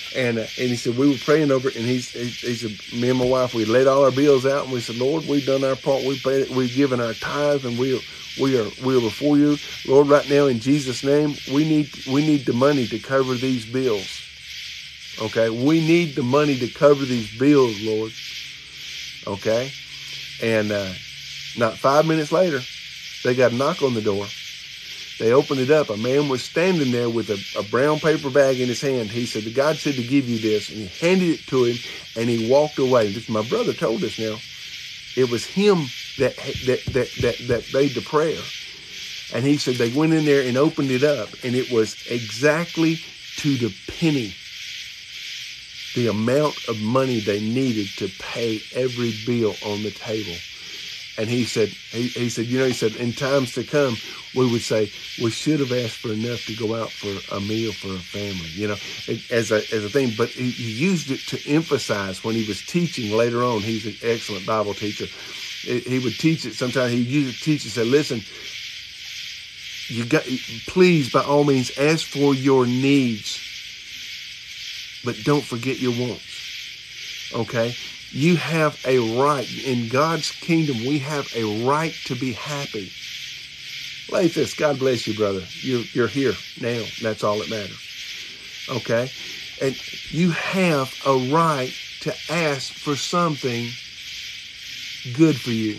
A: And uh, and he said, we were praying over it, and he's, he, he said, me and my wife, we laid all our bills out, and we said, Lord, we've done our part. We paid it. We've given our tithe, and we are, we are, we are before you. Lord, right now, in Jesus' name, we need, we need the money to cover these bills. Okay? We need the money to cover these bills, Lord. Okay? And uh, not five minutes later, they got a knock on the door. They opened it up. A man was standing there with a, a brown paper bag in his hand. He said, God said to give you this. And he handed it to him, and he walked away. This, my brother told us now. It was him that, that, that, that, that made the prayer. And he said they went in there and opened it up, and it was exactly to the penny the amount of money they needed to pay every bill on the table. And he said, he, he said, you know, he said, in times to come, we would say, we should have asked for enough to go out for a meal for a family, you know, as a, as a thing. But he, he used it to emphasize when he was teaching later on. He's an excellent Bible teacher. He would teach it. Sometimes he used to teach and say, listen, you got, please, by all means, ask for your needs, but don't forget your wants. Okay? You have a right. In God's kingdom, we have a right to be happy. Lathis, God bless you, brother. You're, you're here now. That's all that matters. Okay? And you have a right to ask for something good for you.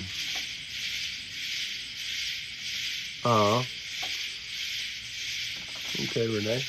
A: Uh, okay, Renee.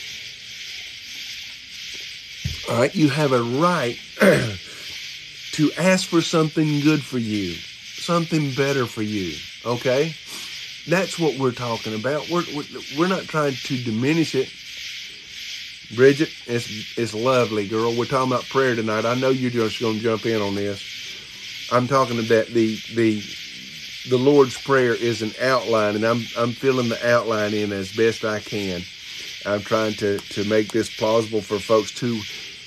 A: All right, you have a right to ask for something good for you, something better for you, okay? That's what we're talking about. We're, we're, we're not trying to diminish it. Bridget, it's, it's lovely, girl. We're talking about prayer tonight. I know you're just going to jump in on this. I'm talking about the, the, the Lord's Prayer is an outline, and I'm, I'm filling the outline in as best I can. I'm trying to, to make this plausible for folks to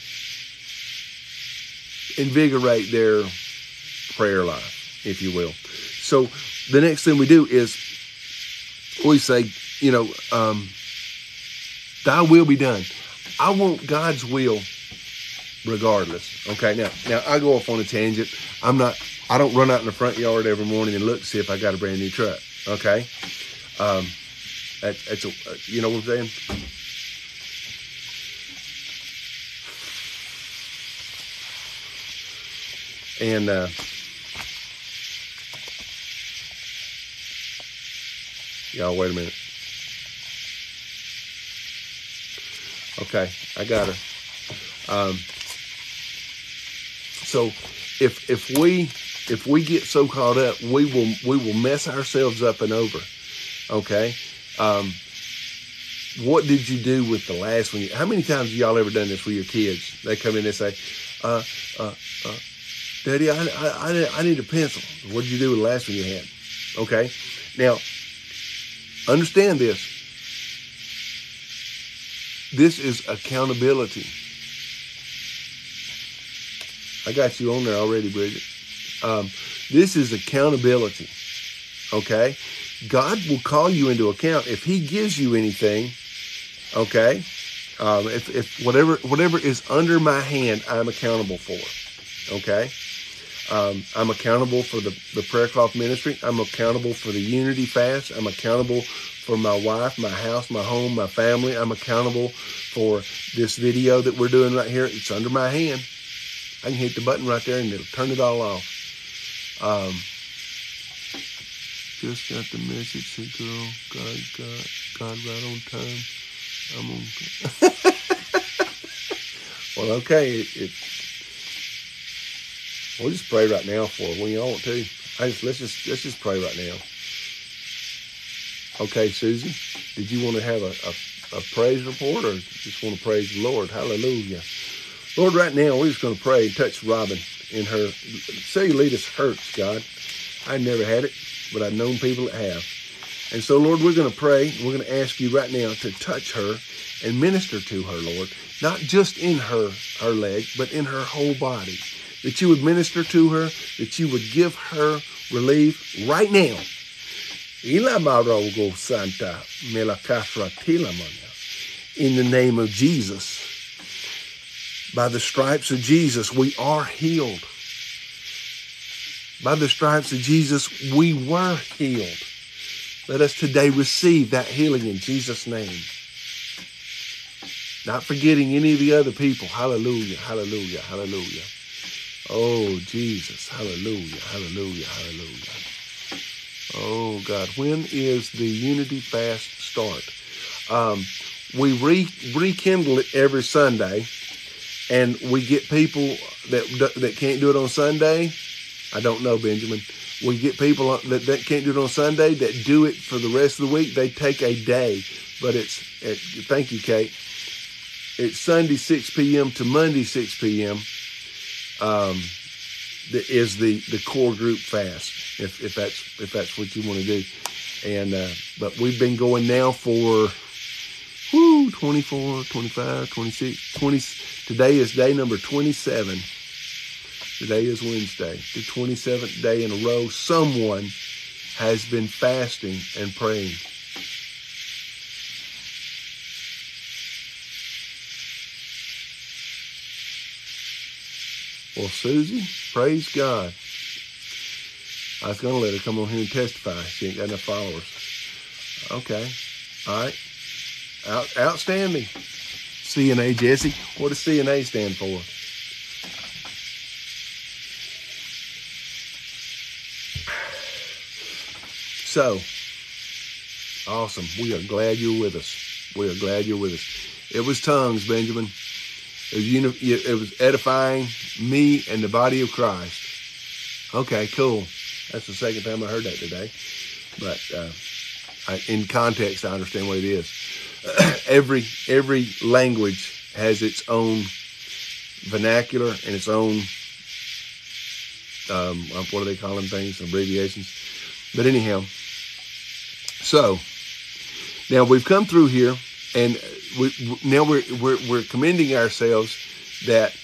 A: invigorate their prayer life, if you will. So the next thing we do is we say, you know, um, thy will be done. I want God's will regardless. Okay, now, now I go off on a tangent. I'm not, I don't run out in the front yard every morning and look to see if I got a brand new truck. Okay. Um, that, that's a, you know what I'm saying? And uh, y'all, wait a minute. Okay, I got her. Um, so if if we if we get so caught up, we will we will mess ourselves up and over. Okay. Um, what did you do with the last one? How many times have y'all ever done this with your kids? They come in and say, uh, uh, uh, Daddy, I, I, I need a pencil. What did you do with the last one you had? Okay. Now, understand this. This is accountability. I got you on there already, Bridget. Um, this is accountability. Okay. God will call you into account if he gives you anything. Okay. Um, if, if whatever, whatever is under my hand, I'm accountable for. Okay. Um, I'm accountable for the, the prayer cloth ministry. I'm accountable for the unity fast. I'm accountable for my wife, my house, my home, my family. I'm accountable for this video that we're doing right here. It's under my hand. I can hit the button right there and it'll turn it all off. Um, just got the message, said girl, God, God, God right on time. I'm on. Well, okay. It, it, we'll just pray right now for it when you want to. I just let's just let's just pray right now. Okay, Susie, did you want to have a, a, a praise report or just want to praise the Lord? Hallelujah. Lord, right now we're just going to pray and touch Robin in her cellulitis hurts, God. I never had it, but I've known people that have. And so, Lord, we're going to pray. We're going to ask you right now to touch her and minister to her, Lord, not just in her, her leg, but in her whole body. That you would minister to her, that you would give her relief right now. In the name of Jesus. By the stripes of Jesus, we are healed. By the stripes of Jesus, we were healed. Let us today receive that healing in Jesus' name. Not forgetting any of the other people. Hallelujah, hallelujah, hallelujah. Oh, Jesus, hallelujah, hallelujah, hallelujah. Oh, God, when is the Unity Fast start? Um, we re- rekindle it every Sunday, and we get people that that can't do it on Sunday. I don't know, Benjamin. We get people that, that can't do it on Sunday that do it for the rest of the week. They take a day, but it's, it, thank you, Kate. It's Sunday six p.m. to Monday six p.m. Um, the, is the, the core group fast, if, if that's if that's what you want to do. And uh, but we've been going now for whoo, twenty-four, twenty-five, twenty-six, twenty. Today is day number twenty-seven. Today is Wednesday, the twenty-seventh day in a row. Someone has been fasting and praying. Well, Susie, praise God. I was going to let her come on here and testify. She ain't got enough followers. Okay. All right. Out, outstanding. C N A, Jesse. What does C N A stand for? So, awesome. We are glad you're with us. We are glad you're with us. It was tongues, Benjamin. It was, uni- it was edifying me and the body of Christ. Okay, cool. That's the second time I heard that today. But uh, I, in context, I understand what it is. every every language has its own vernacular and its own, um, what do they call them things, abbreviations. But anyhow, so now we've come through here, and we, now we're, we're we're commending ourselves that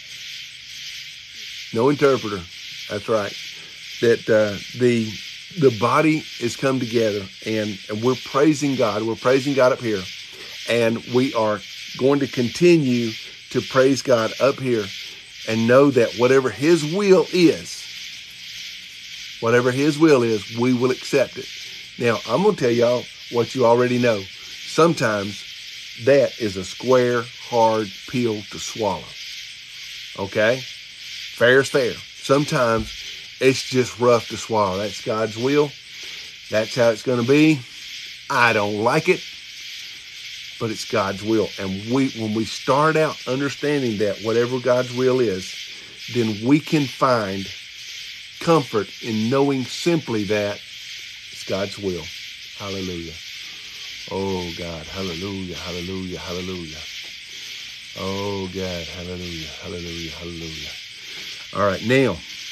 A: no interpreter. That's right. That uh, the the body is come together, and, and we're praising God. We're praising God up here, and we are going to continue to praise God up here, and know that whatever His will is, whatever His will is, we will accept it. Now, I'm going to tell y'all what you already know. Sometimes that is a square, hard pill to swallow. Okay? Fair is fair. Sometimes it's just rough to swallow. That's God's will. That's how it's going to be. I don't like it, but it's God's will. And we, when we start out understanding that whatever God's will is, then we can find comfort in knowing simply that it's God's will. Hallelujah. Oh, God. Hallelujah. Hallelujah. Hallelujah. Oh, God. Hallelujah. Hallelujah. Hallelujah. All right. Now,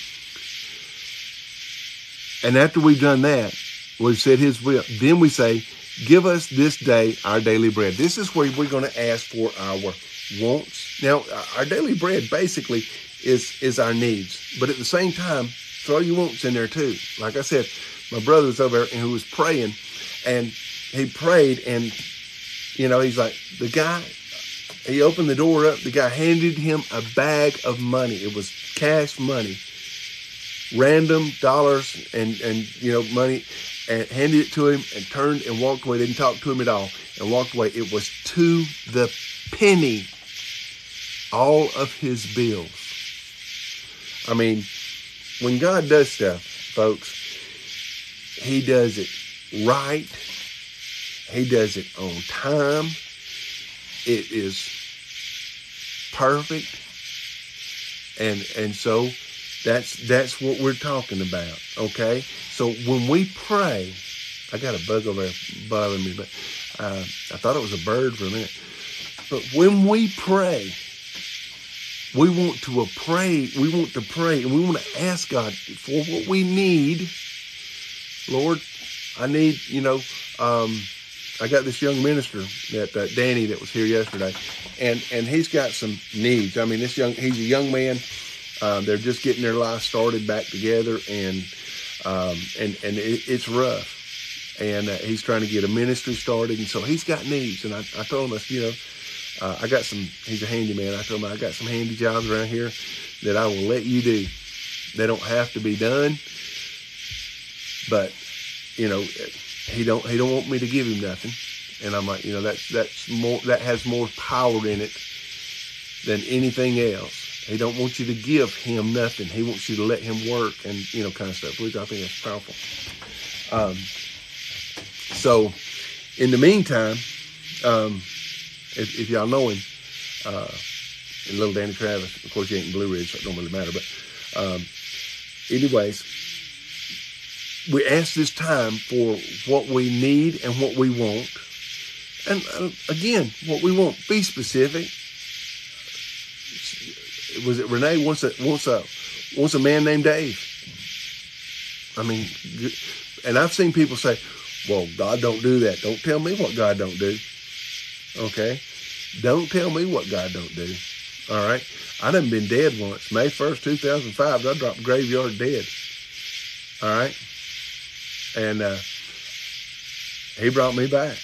A: and after we've done that, we've said His will. Then we say, give us this day our daily bread. This is where we're going to ask for our wants. Now, our daily bread basically is, is our needs. But at the same time, throw your wants in there too. Like I said, my brother was over there and who was praying, and he prayed, and, you know, he's like, the guy, he opened the door up. The guy handed him a bag of money. It was cash money, random dollars and, and, you know, money, and handed it to him and turned and walked away. Didn't talk to him at all and walked away. It was to the penny, all of his bills. I mean, when God does stuff, folks, He does it right. He does it on time. It is perfect. And and so that's that's what we're talking about, okay? So when we pray, I got a bug over there bothering me, but uh, I thought it was a bird for a minute. But when we pray, we want to pray, we want to pray, and we want to ask God for what we need. Lord, I need, you know, um, I got this young minister, that uh, Danny, that was here yesterday, and and he's got some needs. I mean, this young, he's a young man. Uh, they're just getting their life started back together, and um, and and it, it's rough. And uh, he's trying to get a ministry started, and so he's got needs. And I, I told him, you know, Uh, I got some, he's a handyman. I told him, I got some handy jobs around here that I will let you do. They don't have to be done, but, you know, he don't, he don't want me to give him nothing. And I'm like, you know, that's, that's more, that has more power in it than anything else. He don't want you to give him nothing. He wants you to let him work and, you know, kind of stuff, which I think that's powerful. Um, so in the meantime, um, if, if y'all know him, uh, and little Danny Travis, of course he ain't in Blue Ridge, so it don't really matter, but, um, anyways, we ask this time for what we need and what we want. And uh, again, what we want, be specific. Was it Renee wants a wants a wants a man named Dave? I mean, and I've seen people say, "Well, God don't do that." Don't tell me what God don't do. Okay, don't tell me what God don't do. All right, I done been dead once. May first, two thousand five. I dropped graveyard dead. All right, and uh, He brought me back.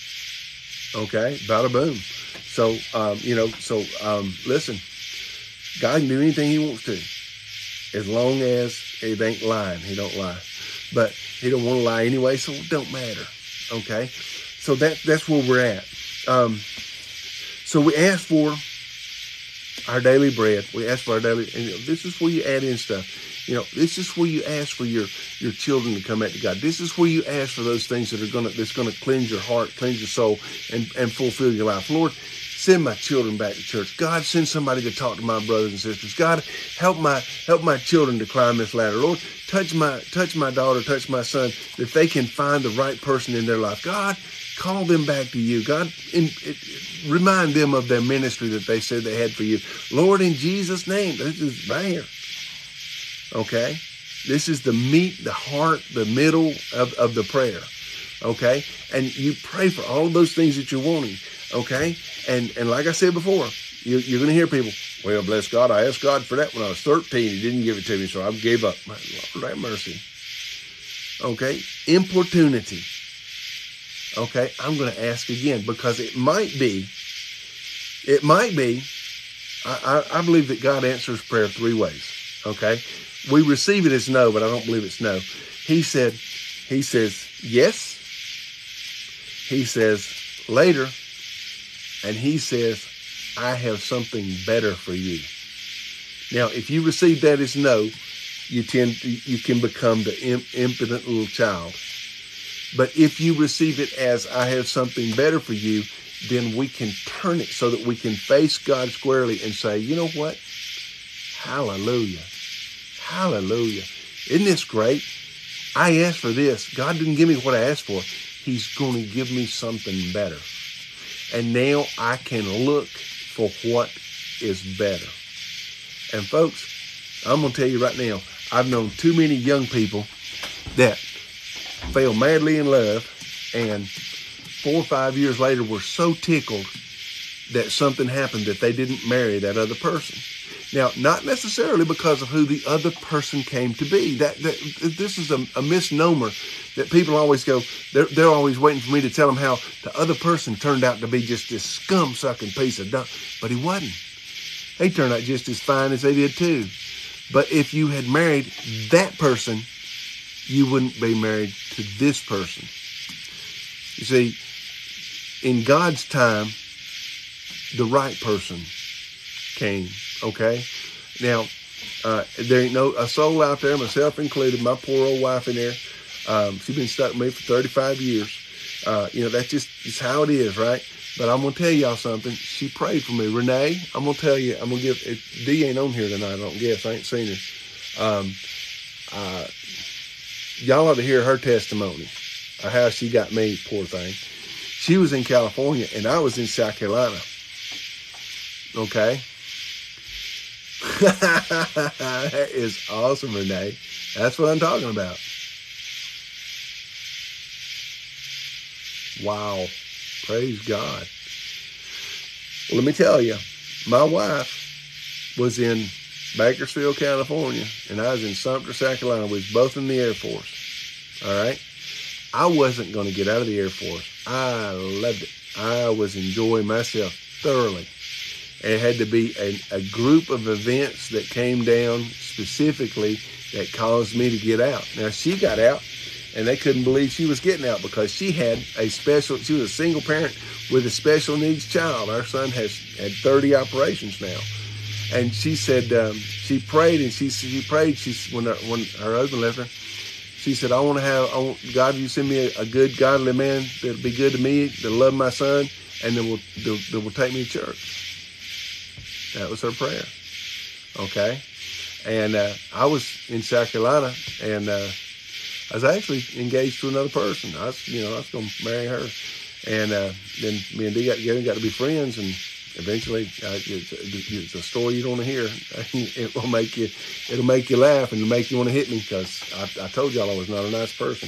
A: Okay, bada boom. So um, you know, so um, listen. God can do anything he wants to, as long as it ain't lying. He don't lie, but he don't want to lie anyway, so it don't matter. Okay, so that that's where we're at. Um, so we ask for our daily bread. We ask for our daily, and you know, this is where you add in stuff. You know, this is where you ask for your your children to come back to God. This is where you ask for those things that are gonna that's gonna cleanse your heart, cleanse your soul, and and fulfill your life. Lord, send my children back to church. God, send somebody to talk to my brothers and sisters. God, help my help my children to climb this ladder. Lord, touch my touch my daughter, touch my son, that they can find the right person in their life. God, call them back to you. God, in, it, remind them of their ministry that they said they had for you. Lord, in Jesus' name, this is right here. Okay? This is the meat, the heart, the middle of, of the prayer. Okay? And you pray for all of those things that you're wanting. Okay? And and like I said before, you, you're going to hear people, well, bless God, I asked God for that when I was thirteen. He didn't give it to me, so I gave up. My Lord, have mercy. Okay? Importunity. Okay? I'm going to ask again, because it might be, it might be, I, I, I believe that God answers prayer three ways. Okay? We receive it as no, but I don't believe it's no. He said, he says yes. He says later. And he says, I have something better for you. Now, if you receive that as no, you tend to, you can become the imp, impotent little child. But if you receive it as I have something better for you, then we can turn it so that we can face God squarely and say, you know what? Hallelujah. Hallelujah. Isn't this great? I asked for this. God didn't give me what I asked for. He's going to give me something better. And now I can look for what is better. And folks, I'm going to tell you right now, I've known too many young people that fell madly in love and four or five years later were so tickled that something happened that they didn't marry that other person. Now, not necessarily because of who the other person came to be. That, that this is a, a misnomer that people always go, they're, they're always waiting for me to tell them how the other person turned out to be just this scum-sucking piece of dung. But he wasn't. They turned out just as fine as they did too. But if you had married that person, you wouldn't be married to this person. You see, in God's time, the right person came. Okay, now uh, there ain't no a soul out there, myself included. My poor old wife in there, um, she's been stuck with me for thirty-five years. Uh, you know, that's just it's how it is, right? But I'm gonna tell y'all something. She prayed for me, Renee. I'm gonna tell you. I'm gonna give. It, Dee ain't on here tonight. I don't guess. I ain't seen her. Um, uh, y'all ought to hear her testimony of how she got me. Poor thing. She was in California and I was in South Carolina. Okay. That is awesome, Renee. That's what I'm talking about. Wow. Praise God. Well, let me tell you, my wife was in Bakersfield, California, and I was in Sumter, South Carolina. We was both in the Air Force. All right? I wasn't going to get out of the Air Force. I loved it. I was enjoying myself. thoroughly. It had to be a, a group of events that came down specifically that caused me to get out. Now, she got out, and they couldn't believe she was getting out because she had a special, she was a single parent with a special needs child. Our son has had thirty operations now. And she said, um, she prayed, and she she prayed, she, when, her, when her husband left her, she said, I want to have, I want, God, you send me a, a good, godly man that'll be good to me, that'll love my son, and that will, that, that will take me to church. That was her prayer. Okay? And uh, I was in South Carolina, and uh, I was actually engaged to another person. I was, you know, I was going to marry her. And uh, then me and Dee got together and got to be friends, and eventually, uh, it's, it's a story you don't want to hear. It will make you, it'll make you laugh, and it'll make you want to hit me because I, I told y'all I was not a nice person.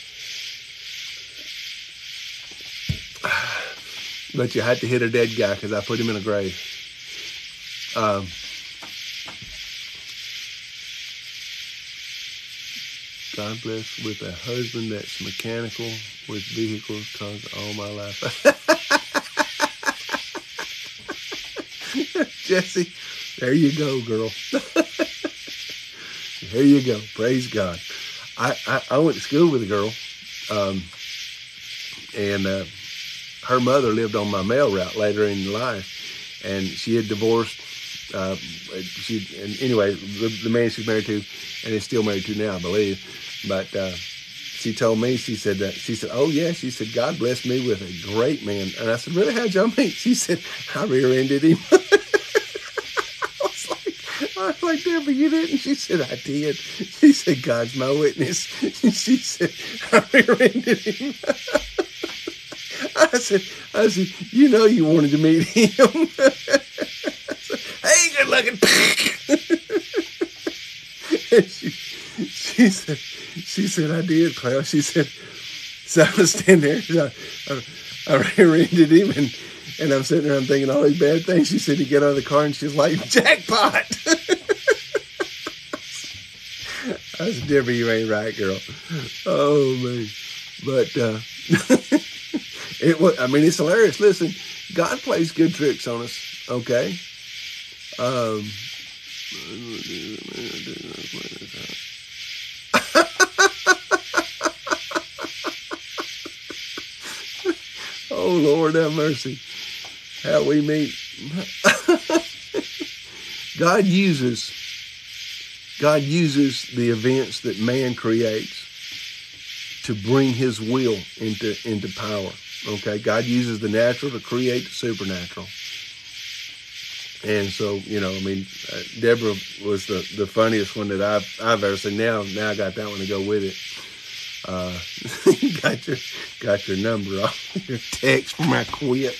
A: But you had to hit a dead guy because I put him in a grave. Um, God bless with a husband that's mechanical with vehicles cause all my life. Jesse, there you go, girl. There you go. Praise God. I, I, I went to school with a girl, um, and uh, her mother lived on my mail route later in life, and she had divorced. Uh, she and anyway, the, the man she's married to, and is still married to now, I believe. But uh, she told me, she said, that, she said, oh yeah, she said, God blessed me with a great man. And I said, really, how'd y'all meet? She said, I rear-ended him. I was like, I was like, Deborah, you didn't? She said, I did. She said, God's my witness. She said, I rear-ended him. I said, I said, you know you wanted to meet him. Said, hey, good looking. she, she said, she said, I did, Claire. She said, so I was standing there, so I, I, I rear-ended him, and, and I'm sitting there, I'm thinking all these bad things. She said, he get out of the car, and she's like, jackpot. I said, Deborah, you ain't right, girl. Oh, man. But, uh, it was, I mean, it's hilarious. Listen, God plays good tricks on us, okay? Um, oh, Lord, have mercy. How we meet. God uses, God uses the events that man creates to bring his will into, into power. Okay, God uses the natural to create the supernatural. And so, you know, I mean, uh, Deborah was the, the funniest one that I've, I've ever seen. Now, now I got that one to go with it. Uh, got your, got your number off your text from I quit.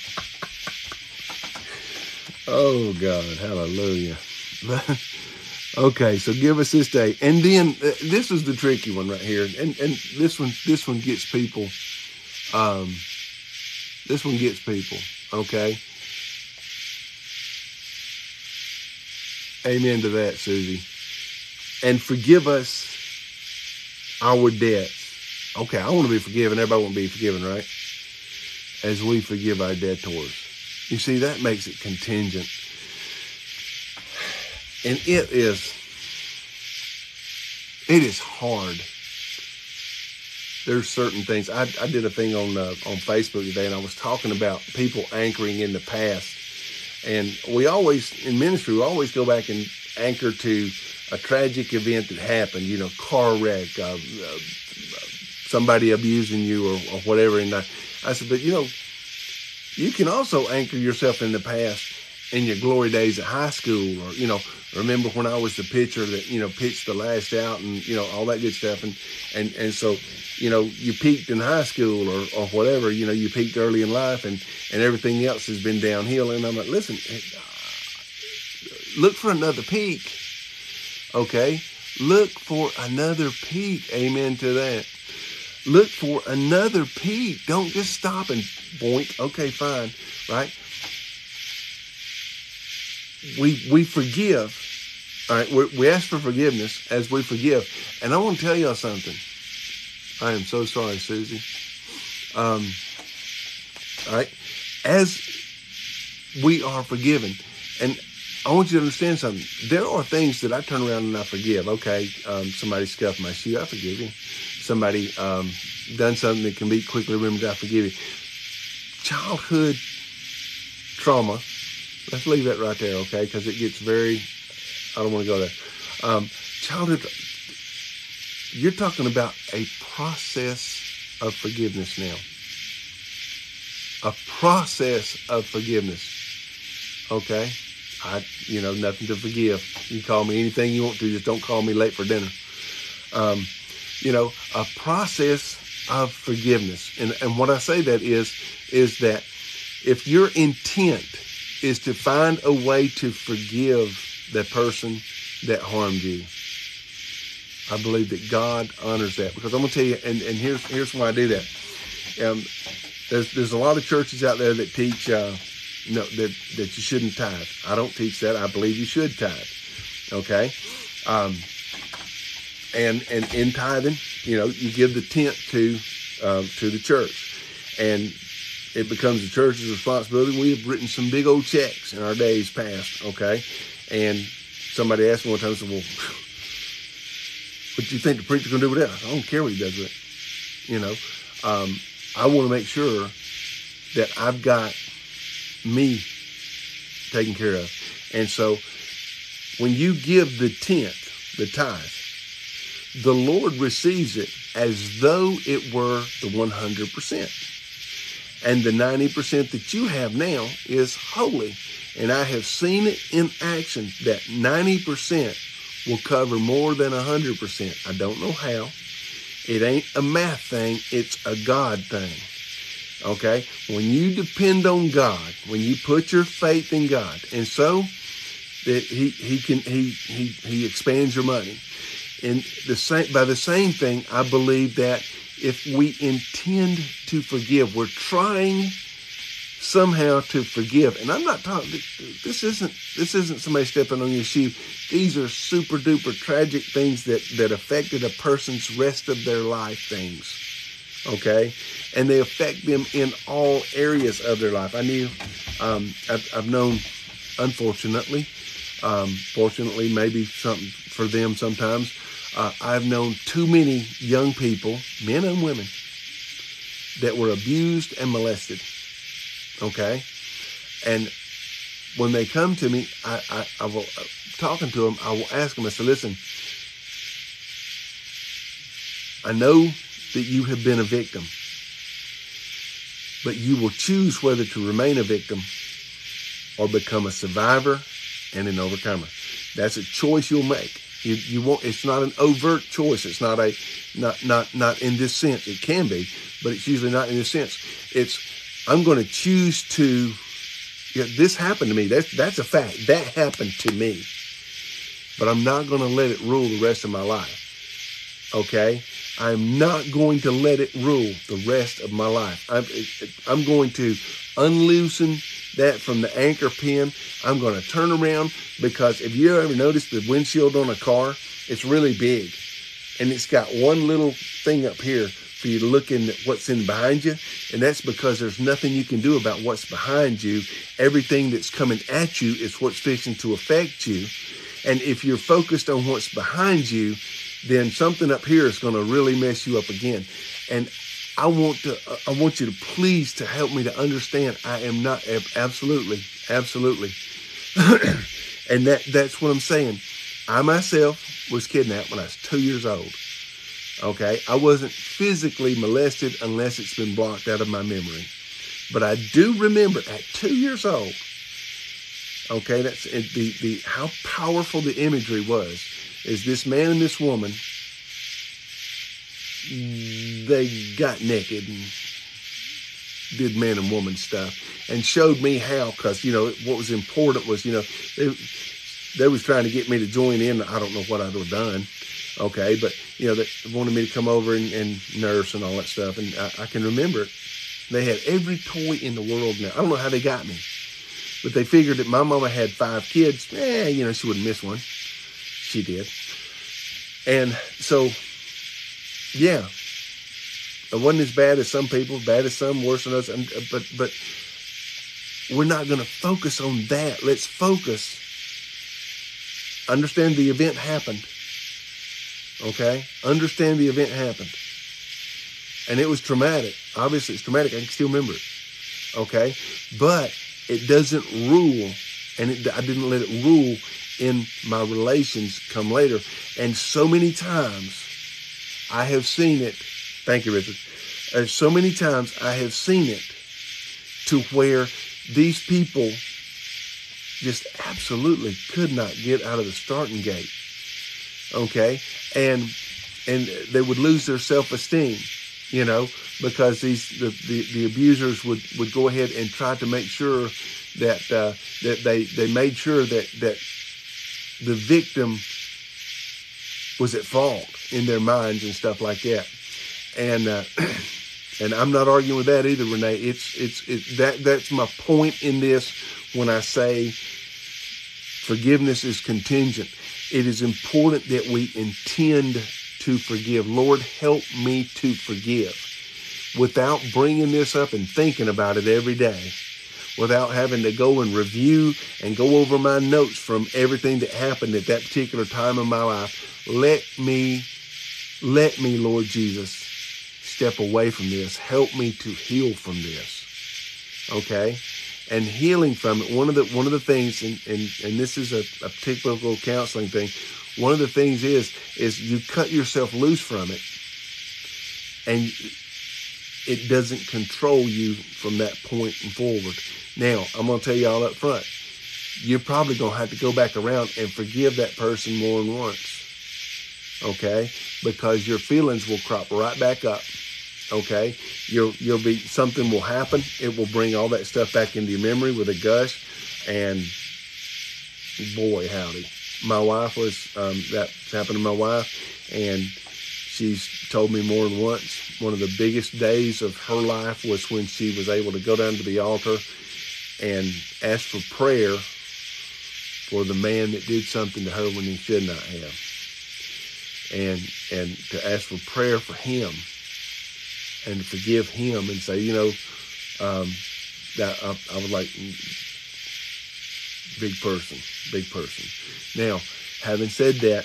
A: Oh God, hallelujah. Okay, so give us this day. And then uh, this was the tricky one right here. And, and this one, this one gets people, um, this one gets people. Okay. Amen to that, Susie. And forgive us our debts. Okay, I want to be forgiven. Everybody want to be forgiven, right? As we forgive our debtors. You see, that makes it contingent. And it is, it is hard. There's certain things. I, I did a thing on uh, on Facebook today, and I was talking about people anchoring in the past. And we always, in ministry, we always go back and anchor to a tragic event that happened, you know, car wreck, uh, uh, somebody abusing you or, or whatever. And I, I said, but, you know, you can also anchor yourself in the past in your glory days at high school, or, you know, remember when I was the pitcher that, you know, pitched the last out and, you know, all that good stuff. And, and, and so, you know, you peaked in high school or, or whatever, you know, you peaked early in life and, and everything else has been downhill. And I'm like, listen, look for another peak. Okay. Look for another peak. Amen to that. Look for another peak. Don't just stop and boink. Okay, fine. Right. We, we forgive. All right. We, we ask for forgiveness as we forgive. And I want to tell y'all something. I am so sorry, Susie. Um, all right. As, we are forgiven. And I want you to understand something. There are things that I turn around and I forgive. Okay, um, somebody scuffed my shoe, I forgive you. Somebody um, done something that can be quickly remembered, I forgive you. Childhood trauma, let's leave that right there, okay? Because it gets very, I don't want to go there. Um, childhood, you're talking about a process of forgiveness now. A process of forgiveness, okay? I, you know, nothing to forgive. You can call me anything you want to, just don't call me late for dinner. Um, you know, a process of forgiveness. And, and what I say that is, is that if your intent is to find a way to forgive the person that harmed you, I believe that God honors that. Because I'm going to tell you, and, and here's here's why I do that. Um, there's there's a lot of churches out there that teach uh, no that that you shouldn't tithe. I don't teach that. I believe you should tithe. Okay, um, and and in tithing, you know, you give the tenth to um, to the church, and it becomes the church's responsibility. We have written some big old checks in our days past. Okay, and somebody asked me one time, I said, well, what do you think the preacher's going to do with that? I don't care what he does with it. You know, um, I want to make sure that I've got me taken care of. And so when you give the tenth, the tithe, the Lord receives it as though it were the one hundred percent. And the ninety percent that you have now is holy. And I have seen it in action that ninety percent will cover more than one hundred percent. I don't know how. It ain't a math thing. It's a God thing. Okay? When you depend on God, when you put your faith in God, and so that he he can he he he expands your money. And the same by the same thing, I believe that if we intend to forgive, we're trying somehow to forgive. And I'm not talking, this isn't, this isn't somebody stepping on your shoe. These are super duper tragic things that, that affected a person's rest of their life things. Okay. And they affect them in all areas of their life. I knew, um, I've, I've known, unfortunately, um, fortunately, maybe something for them sometimes, uh, I've known too many young people, men and women, that were abused and molested. Okay. And when they come to me, I, I, I will, uh, talking to them, I will ask them, I say, listen, I know that you have been a victim, but you will choose whether to remain a victim or become a survivor and an overcomer. That's a choice you'll make. You, you won't, it's not an overt choice. It's not a, not, not, not in this sense. It can be, but it's usually not in this sense. It's, I'm going to choose to, yeah, this happened to me. That's, that's a fact. That happened to me, but I'm not going to let it rule the rest of my life. Okay. I'm not going to let it rule the rest of my life. I'm, I'm going to unloosen that from the anchor pin. I'm going to turn around, because if you ever notice the windshield on a car, it's really big and it's got one little thing up here for you to look in what's in behind you. And that's because there's nothing you can do about what's behind you. Everything that's coming at you is what's fixing to affect you. And if you're focused on what's behind you, then something up here is going to really mess you up again. And I want to, I want you to please to help me to understand. I am not absolutely, absolutely. And that, that's what I'm saying. I myself was kidnapped when I was two years old. Okay. I wasn't physically molested unless it's been blocked out of my memory, but I do remember at two years old. Okay. That's the, the, how powerful the imagery was. Is this man and this woman, they got naked and did man and woman stuff and showed me how, because, you know, what was important was, you know, they, they was trying to get me to join in. I don't know what I'd have done. Okay. But, you know, they wanted me to come over and, and nurse and all that stuff. And I, I can remember it. They had every toy in the world now. I don't know how they got me, but they figured that my mama had five kids. Eh, you know, she wouldn't miss one. She did. And so, yeah, it wasn't as bad as some people, bad as some, worse than us. And, but, but we're not going to focus on that. Let's focus. Understand the event happened. Okay? Understand the event happened. And it was traumatic. Obviously, it's traumatic. I can still remember it. Okay? But it doesn't rule, and it, I didn't let it rule in my relations come later. And so many times I have seen it. Thank you, Richard. Uh, so many times I have seen it to where these people just absolutely could not get out of the starting gate. Okay? And and they would lose their self-esteem, you know, because these the, the, the abusers would, would go ahead and try to make sure that uh, that they, they made sure that, that the victim was at fault in their minds and stuff like that. And uh, and I'm not arguing with that either, Renee. It's it's it, that that's my point in this when I say forgiveness is contingent. It is important that we intend to forgive. Lord, help me to forgive, without bringing this up and thinking about it every day, without having to go and review and go over my notes from everything that happened at that particular time of my life. Let me, let me, Lord Jesus, step away from this. Help me to heal from this. Okay? And healing from it, one of the one of the things, and, and, and this is a, a typical counseling thing, one of the things is, is you cut yourself loose from it, and it doesn't control you from that point and forward. Now, I'm going to tell you all up front, you're probably going to have to go back around and forgive that person more than once, okay? Because your feelings will crop right back up, okay? You'll, you'll be, something will happen. It will bring all that stuff back into your memory with a gush, and boy, howdy. My wife was, um, that happened to my wife, and she's told me more than once, one of the biggest days of her life was when she was able to go down to the altar and ask for prayer for the man that did something to her when he should not have. And and to ask for prayer for him and to forgive him and say, you know, um, that I, I was like, big person, big person. Now, having said that,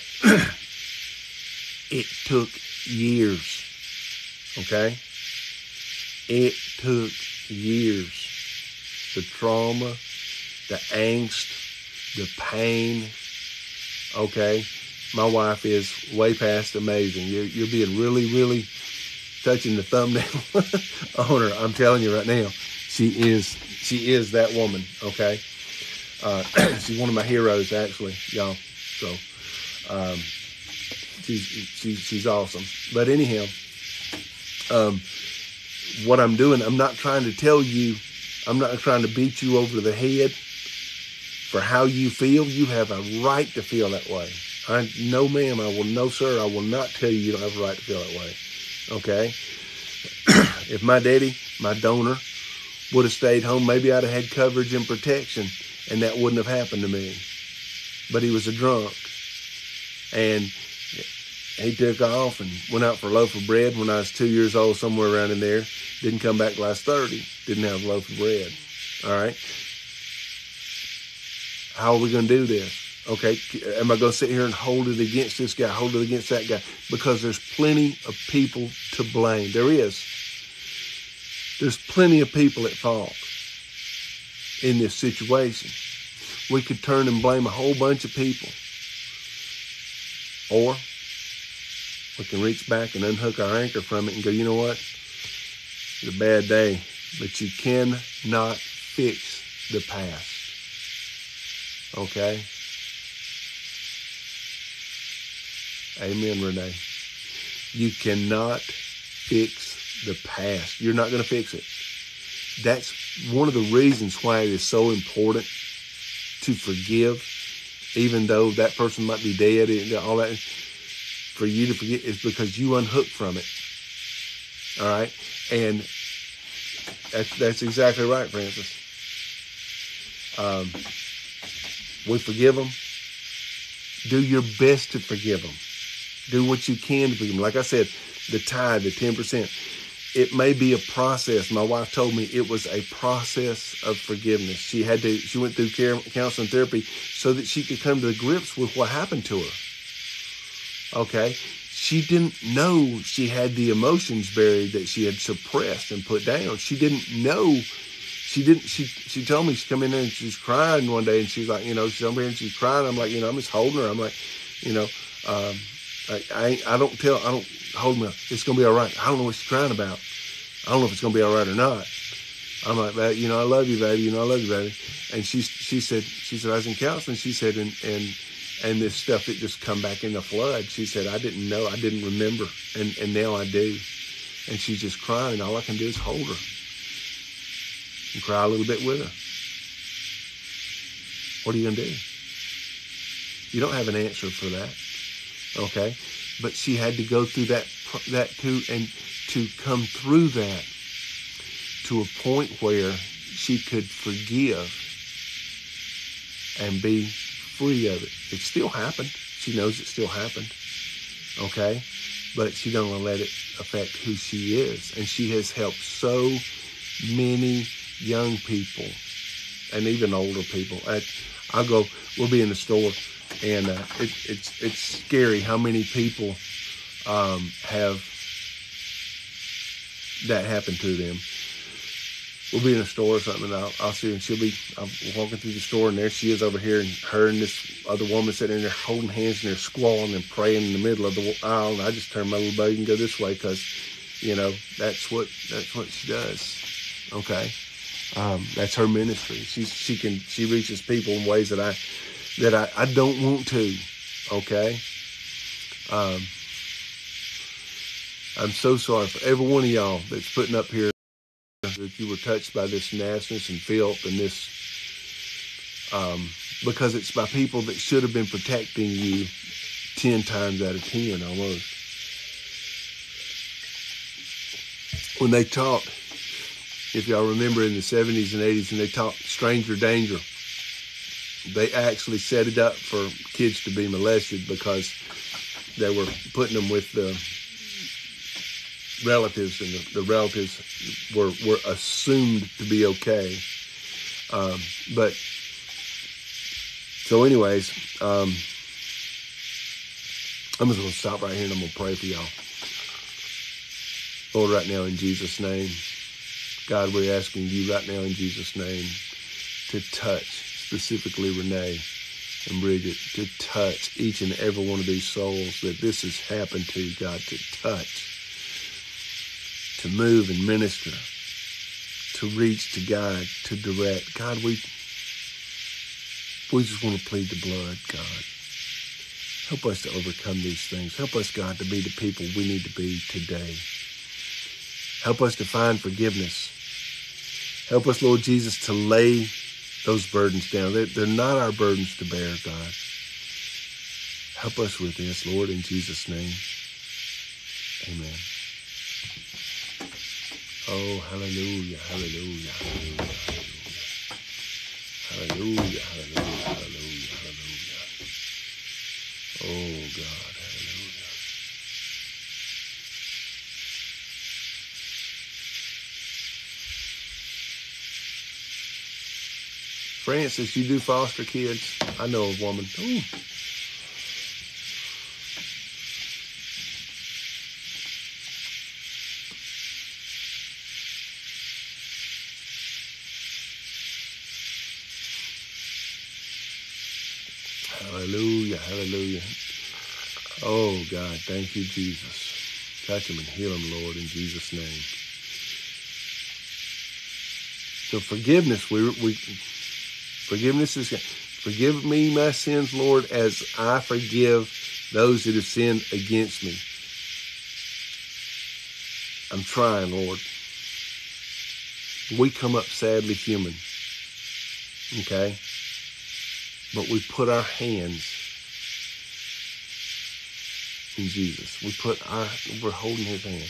A: it took years, okay? It took years. The trauma, the angst, the pain, okay? My wife is way past amazing. You're, you're being really, really touching the thumbnail on her. I'm telling you right now, she is, she is that woman, okay? Uh, she's one of my heroes, actually, y'all. So, um, she's, she's, she's awesome. But anyhow, um, what I'm doing, I'm not trying to tell you, I'm not trying to beat you over the head for how you feel. You have a right to feel that way. I, no, ma'am, I will, no, sir, I will not tell you you don't have a right to feel that way, okay? If my daddy, my donor, would have stayed home, maybe I'd have had coverage and protection, and that wouldn't have happened to me. But he was a drunk, and he took off and went out for a loaf of bread when I was two years old, somewhere around in there. Didn't come back till I was thirty. Didn't have a loaf of bread. All right? How are we going to do this? Okay, am I going to sit here and hold it against this guy, hold it against that guy? Because there's plenty of people to blame. There is. There's plenty of people at fault in this situation. We could turn and blame a whole bunch of people. Or we can reach back and unhook our anchor from it and go, you know what? It's a bad day, but you cannot fix the past. Okay? Amen, Renee. You cannot fix the past. You're not going to fix it. That's one of the reasons why it is so important to forgive, even though that person might be dead and all that. For you to forget is because you unhook from it. All right? And that's, that's exactly right, Francis. Um, we forgive them. Do your best to forgive them. Do what you can to forgive them. Like I said, the tithe, the ten percent. it may be a process. My wife told me it was a process of forgiveness. She had to, she went through care, counseling therapy so that she could come to grips with what happened to her. Okay. She didn't know she had the emotions buried that she had suppressed and put down. She didn't know. She didn't, she, she told me she come in there and she's crying one day and she's like, you know, she's over here and she's crying. I'm like, you know, I'm just holding her. I'm like, you know, um, I, I, ain't, I don't tell, I don't hold me. It's going to be all right. I don't know what she's crying about. I don't know if it's going to be all right or not. I'm like, baby, you know, I love you, baby. You know, I love you, baby. And she, she said, she said, I was in counseling. She said, and, and, and this stuff, it just come back in the flood. She said, I didn't know. I didn't remember. And, and now I do. And she's just crying. All I can do is hold her and cry a little bit with her. What are you going to do? You don't have an answer for that. Okay. But she had to go through that, that too, and to come through that to a point where she could forgive and be free of it. It still happened. She knows it still happened. Okay. But she don't want to let it affect who she is. And she has helped so many young people and even older people. I, I'll go, we'll be in the store. And uh, it, it's it's scary how many people um, have that happen to them. We'll be in a store or something, and I'll, I'll see her, and she'll be I'm walking through the store, and there she is over here, and her and this other woman sitting in there holding hands, and they're squalling and praying in the middle of the aisle. And I just turn my little baby and go this way because, you know, that's what that's what she does. Okay, um, that's her ministry. She she can she reaches people in ways that I. that I, I don't want to, okay? Um, I'm so sorry for every one of y'all that's putting up here that you were touched by this nastiness and filth and this, um, because it's by people that should have been protecting you ten times out of ten almost. When they taught, if y'all remember in the seventies and eighties, and they taught stranger danger, they actually set it up for kids to be molested because they were putting them with the relatives, and the, the relatives were, were assumed to be okay. Um, but, so anyways, um, I'm just going to stop right here and I'm going to pray for y'all. Lord, right now in Jesus' name, God, we're asking you right now in Jesus' name to touch specifically Renee and Bridget, to touch each and every one of these souls that this has happened to, God, to touch, to move and minister, to reach, to guide, to direct. God, we, we just want to plead the blood, God. Help us to overcome these things. Help us, God, to be the people we need to be today. Help us to find forgiveness. Help us, Lord Jesus, to lay those burdens down. They're, they're not our burdens to bear, God. Help us with this, Lord, in Jesus' name. Amen. Oh, hallelujah, hallelujah, hallelujah, hallelujah, hallelujah, hallelujah, hallelujah, hallelujah. Oh, God, hallelujah. Francis, you do foster kids? I know a woman. Ooh. Hallelujah, hallelujah. Oh, God, thank you, Jesus. Touch him and heal him, Lord, in Jesus' name. So forgiveness, we, we forgiveness is, forgive me my sins, Lord, as I forgive those that have sinned against me. I'm trying, Lord. We come up sadly human, okay? But we put our hands in Jesus. We put our, we're holding his hand.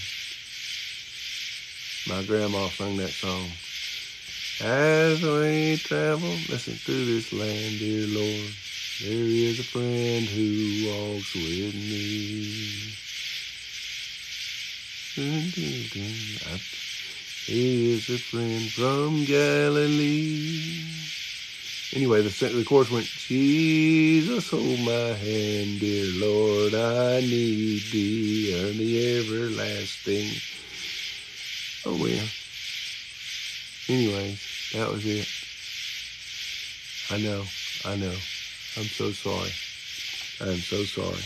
A: My grandma sung that song. As we travel, listen, through this land, dear Lord, there is a friend who walks with me. And He is a friend from Galilee. Anyway, the, the chorus went, Jesus, hold my hand, dear Lord, I need thee, and the everlasting. Oh, well. Anyway, that was it. I know, I know. I'm so sorry. I'm so sorry.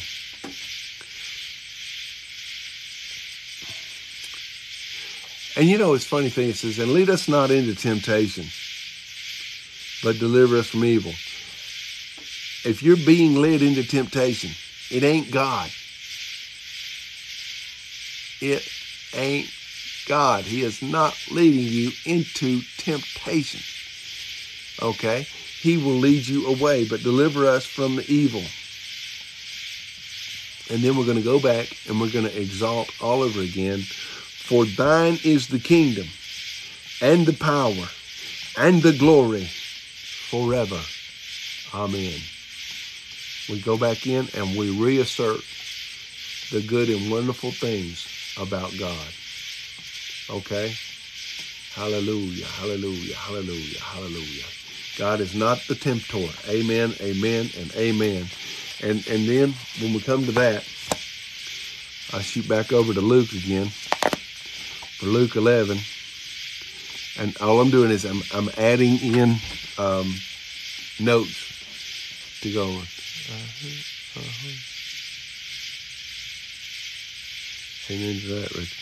A: And you know, it's a funny thing, it says, and lead us not into temptation, but deliver us from evil. If you're being led into temptation, it ain't God. It ain't God. He is not leading you into temptation. Okay? He will lead you away, but deliver us from the evil. And then we're going to go back and we're going to exalt all over again. For thine is the kingdom and the power and the glory forever. Amen. We go back in and we reassert the good and wonderful things about God. Okay? Hallelujah, hallelujah, hallelujah, hallelujah. God is not the tempter. Amen, amen, and amen. And, and then when we come to that, I shoot back over to Luke again. For Luke eleven, and all I'm doing is I'm I'm adding in um, notes to go on. Uh-huh, uh-huh. Hang into that, Richard.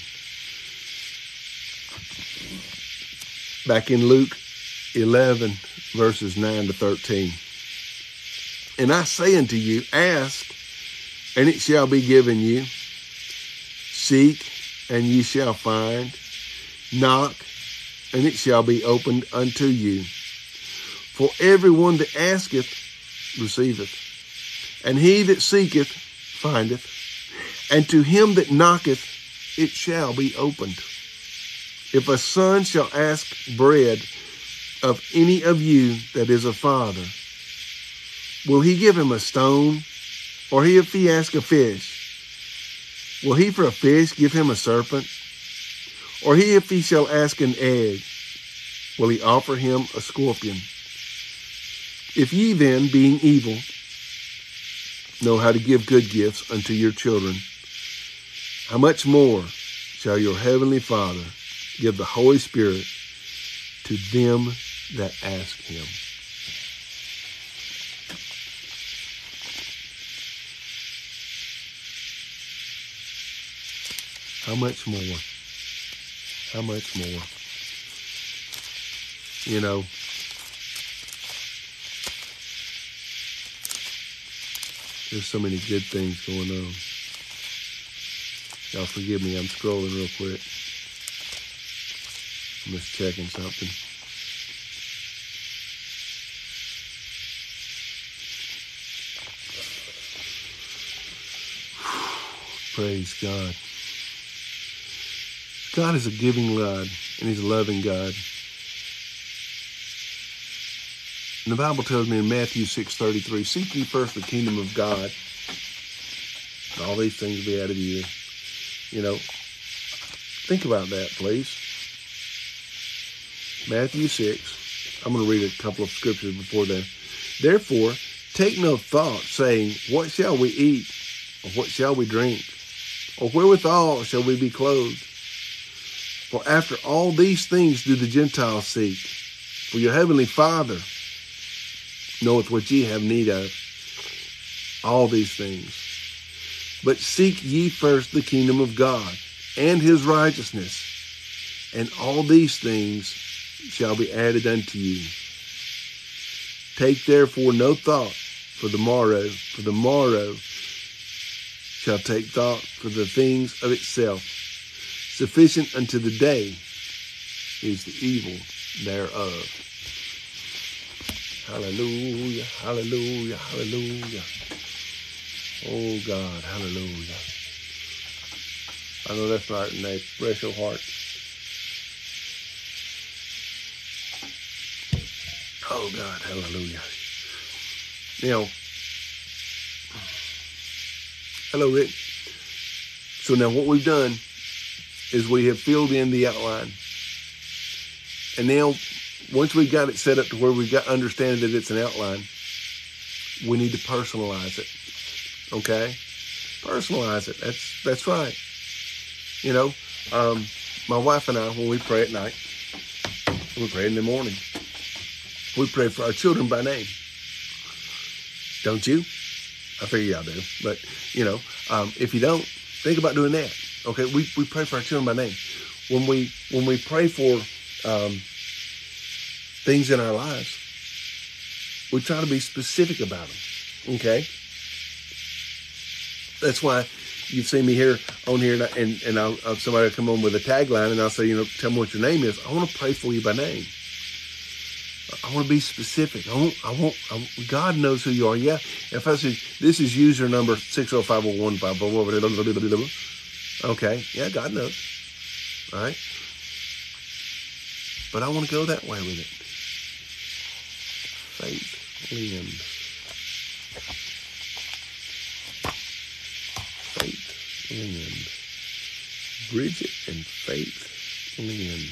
A: Back in Luke eleven, verses nine to thirteen. And I say unto you, ask, and it shall be given you. Seek, and ye shall find. Knock, and it shall be opened unto you. For everyone that asketh receiveth, and he that seeketh findeth, and to him that knocketh it shall be opened. If a son shall ask bread of any of you that is a father, will he give him a stone? Or he, if he ask a fish, will he for a fish give him a serpent? Or he, if he shall ask an egg, will he offer him a scorpion? If ye then, being evil, know how to give good gifts unto your children, how much more shall your heavenly Father give the Holy Spirit to them that ask him? How much more? How much more? You know, there's so many good things going on. Y'all forgive me, I'm scrolling real quick. I'm just checking something. Praise God. God is a giving God, and he's a loving God. And the Bible tells me in Matthew six thirty-three, seek ye first the kingdom of God, and all these things will be added to you. You know, think about that, please. Matthew six, I'm going to read a couple of scriptures before that. Therefore, take no thought, saying, what shall we eat? Or what shall we drink? Or wherewithal shall we be clothed? For after all these things do the Gentiles seek. For your heavenly Father knoweth what ye have need of. All these things. But seek ye first the kingdom of God and his righteousness, and all these things shall be added unto you. Take therefore no thought for the morrow, for the morrow shall take thought for the things of itself. Sufficient unto the day is the evil thereof. Hallelujah, hallelujah, hallelujah. Oh God, hallelujah. I know that's right, Renee. Bless your heart. Oh God, hallelujah. Now, hello, Rick. So now what we've done is we have filled in the outline. And now, once we've got it set up to where we've got understanding that it's an outline, we need to personalize it. Okay? Personalize it. That's that's right. You know, um, my wife and I, when we pray at night, we pray in the morning. We pray for our children by name. Don't you? I figure y'all do. But, you know, um, if you don't, think about doing that. Okay? We, we pray for our children by name. When we when we pray for um, things in our lives, we try to be specific about them. Okay? That's why you've seen me here on here, and, and, and I'll, I'll, somebody will come on with a tagline, and I'll say, you know, tell me what your name is. I want to pray for you by name. I want to be specific. I want, I want, I want, God knows who you are. Yeah. If I say, this is user number six oh five oh one five, okay. Yeah, God knows. All right. But I want to go that way with it. Faith Lynn. Faith Lynn. Bridget and Faith Lynn.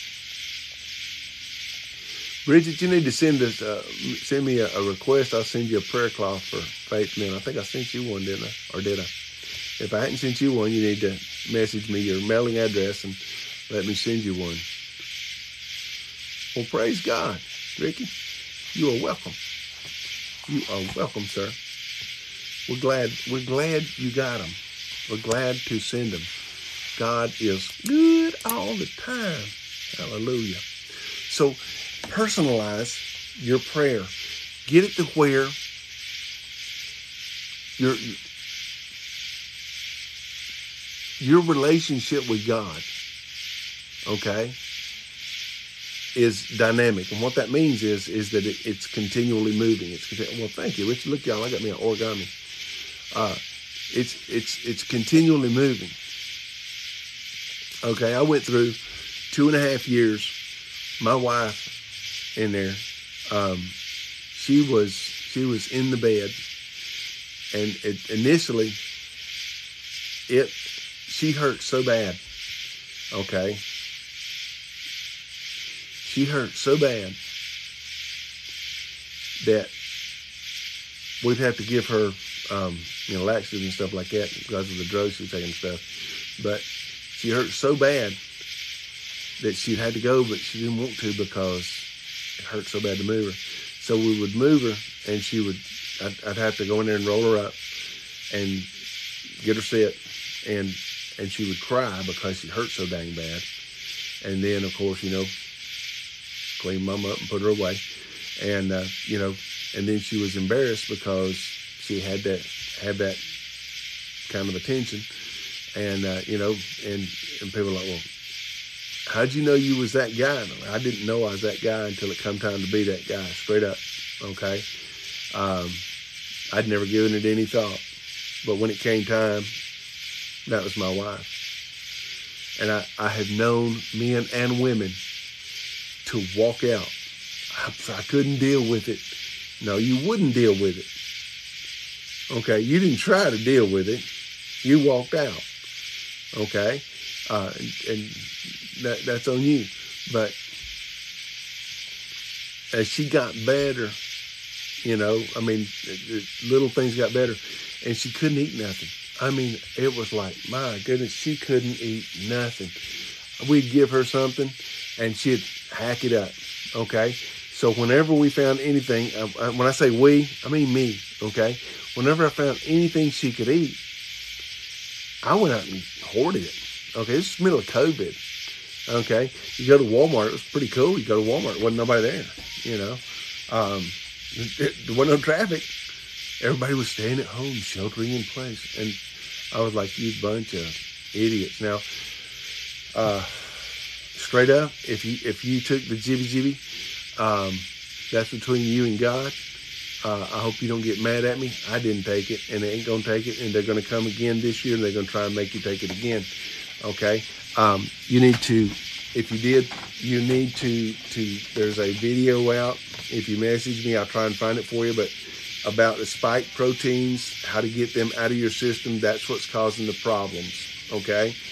A: Bridget, you need to send us, uh, send me a, a request. I'll send you a prayer cloth for Faith Lynn. I think I sent you one, didn't I? Or did I? If I hadn't sent you one, you need to message me your mailing address and let me send you one. Well, praise God, Ricky. You are welcome. You are welcome, sir. We're glad. We're glad you got them. We're glad to send them. God is good all the time. Hallelujah. So, personalize your prayer. Get it to where your your relationship with God, okay, is dynamic. And what that means is is that it, it's continually moving. It's well, thank you, Richard. Look, y'all, I got me an origami. Uh, it's it's it's continually moving. Okay, I went through two and a half years. My wife in there, um, she was she was in the bed, and it, initially, it she hurt so bad. Okay, she hurt so bad that we'd have to give her, um, you know, laxatives and stuff like that because of the drugs she was taking and stuff. But she hurt so bad that she'd had to go, but she didn't want to because it hurt so bad to move her. So we would move her, and she would, I'd, I'd have to go in there and roll her up and get her set, and and she would cry because she hurt so dang bad. And then, of course, you know, clean mom up and put her away. And, uh, you know, and then she was embarrassed because she had that, had that kind of attention. And, uh, you know, and, and people are like, well, how'd you know you was that guy? I didn't know I was that guy until it come time to be that guy, straight up, okay? Um, I'd never given it any thought. But when it came time, that was my wife. And I, I have known men and women to walk out. I, I couldn't deal with it. No, you wouldn't deal with it. Okay, you didn't try to deal with it. You walked out. Okay? Uh, and, and that, that's on you. But as she got better, you know, I mean, little things got better, and she couldn't eat nothing. I mean, it was like, my goodness, she couldn't eat nothing. We'd give her something, and she'd hack it up, okay? So whenever we found anything, uh, when I say we, I mean me, okay? Whenever I found anything she could eat, I went out and hoarded it, okay? This is the middle of COVID, okay? You go to Walmart, it was pretty cool. You go to Walmart, there wasn't nobody there, you know? Um, there wasn't no traffic. Everybody was staying at home, sheltering in place. And I was like, you bunch of idiots. Now, uh, straight up, if you if you took the jibby jibby, um, that's between you and God. Uh, I hope you don't get mad at me. I didn't take it, and they ain't going to take it, and they're going to come again this year, and they're going to try and make you take it again. Okay? Um, you need to, if you did, you need to, to, there's a video out. If you message me, I'll try and find it for you, but about the spike proteins, how to get them out of your system. That's what's causing the problems, okay?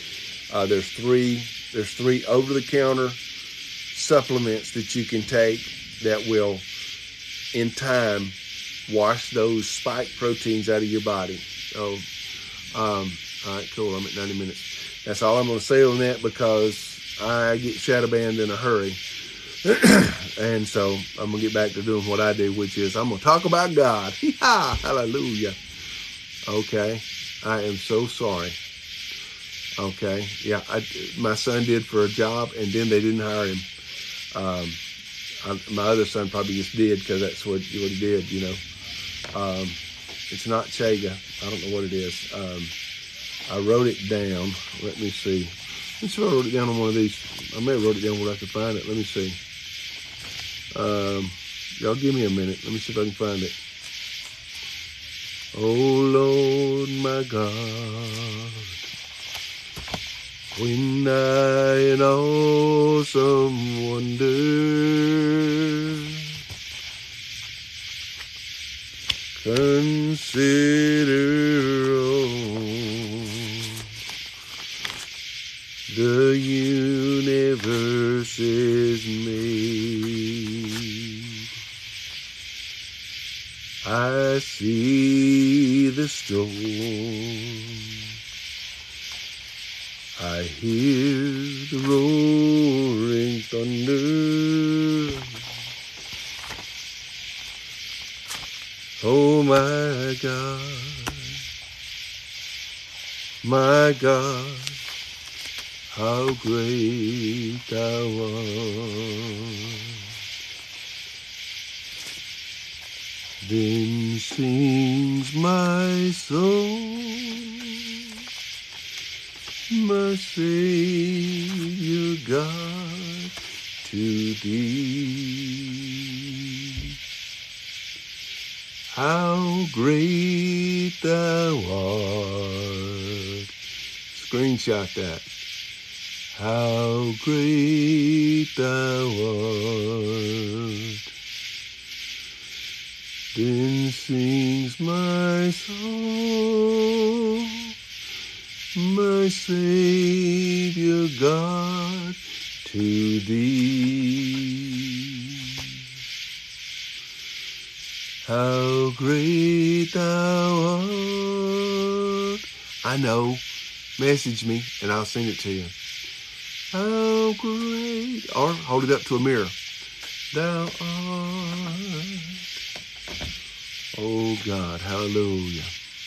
A: Uh, there's three there's three over-the-counter supplements that you can take that will, in time, wash those spike proteins out of your body. So, um, all right, cool. I'm at ninety minutes. That's all I'm going to say on that because I get shadow banned in a hurry. And so I'm going to get back to doing what I do, which is I'm going to talk about God. Hallelujah. Okay. I am so sorry. Okay. Yeah, I, my son did for a job, and then they didn't hire him. Um, I, my other son probably just did because that's what, what he did, you know. Um, it's not Chaga. I don't know what it is. Um, I wrote it down. Let me see. Let's see if I wrote it down on one of these. I may have wrote it down where I could find it. Let me see. Um, y'all give me a minute. Let me see if I can find it. Oh, Lord, my God, when I in awesome wonder consider all the universe is made, I see the storm, I hear the roaring thunder. Oh my God, my God, how great thou art. Then sings my soul, my Savior God, to thee. How great thou art. Screenshot that. How great thou art. Then sings my soul, my Savior God, to thee. How great thou art. I know. Message me and I'll send it to you. How great. Or hold it up to a mirror. Thou art. Oh God, hallelujah.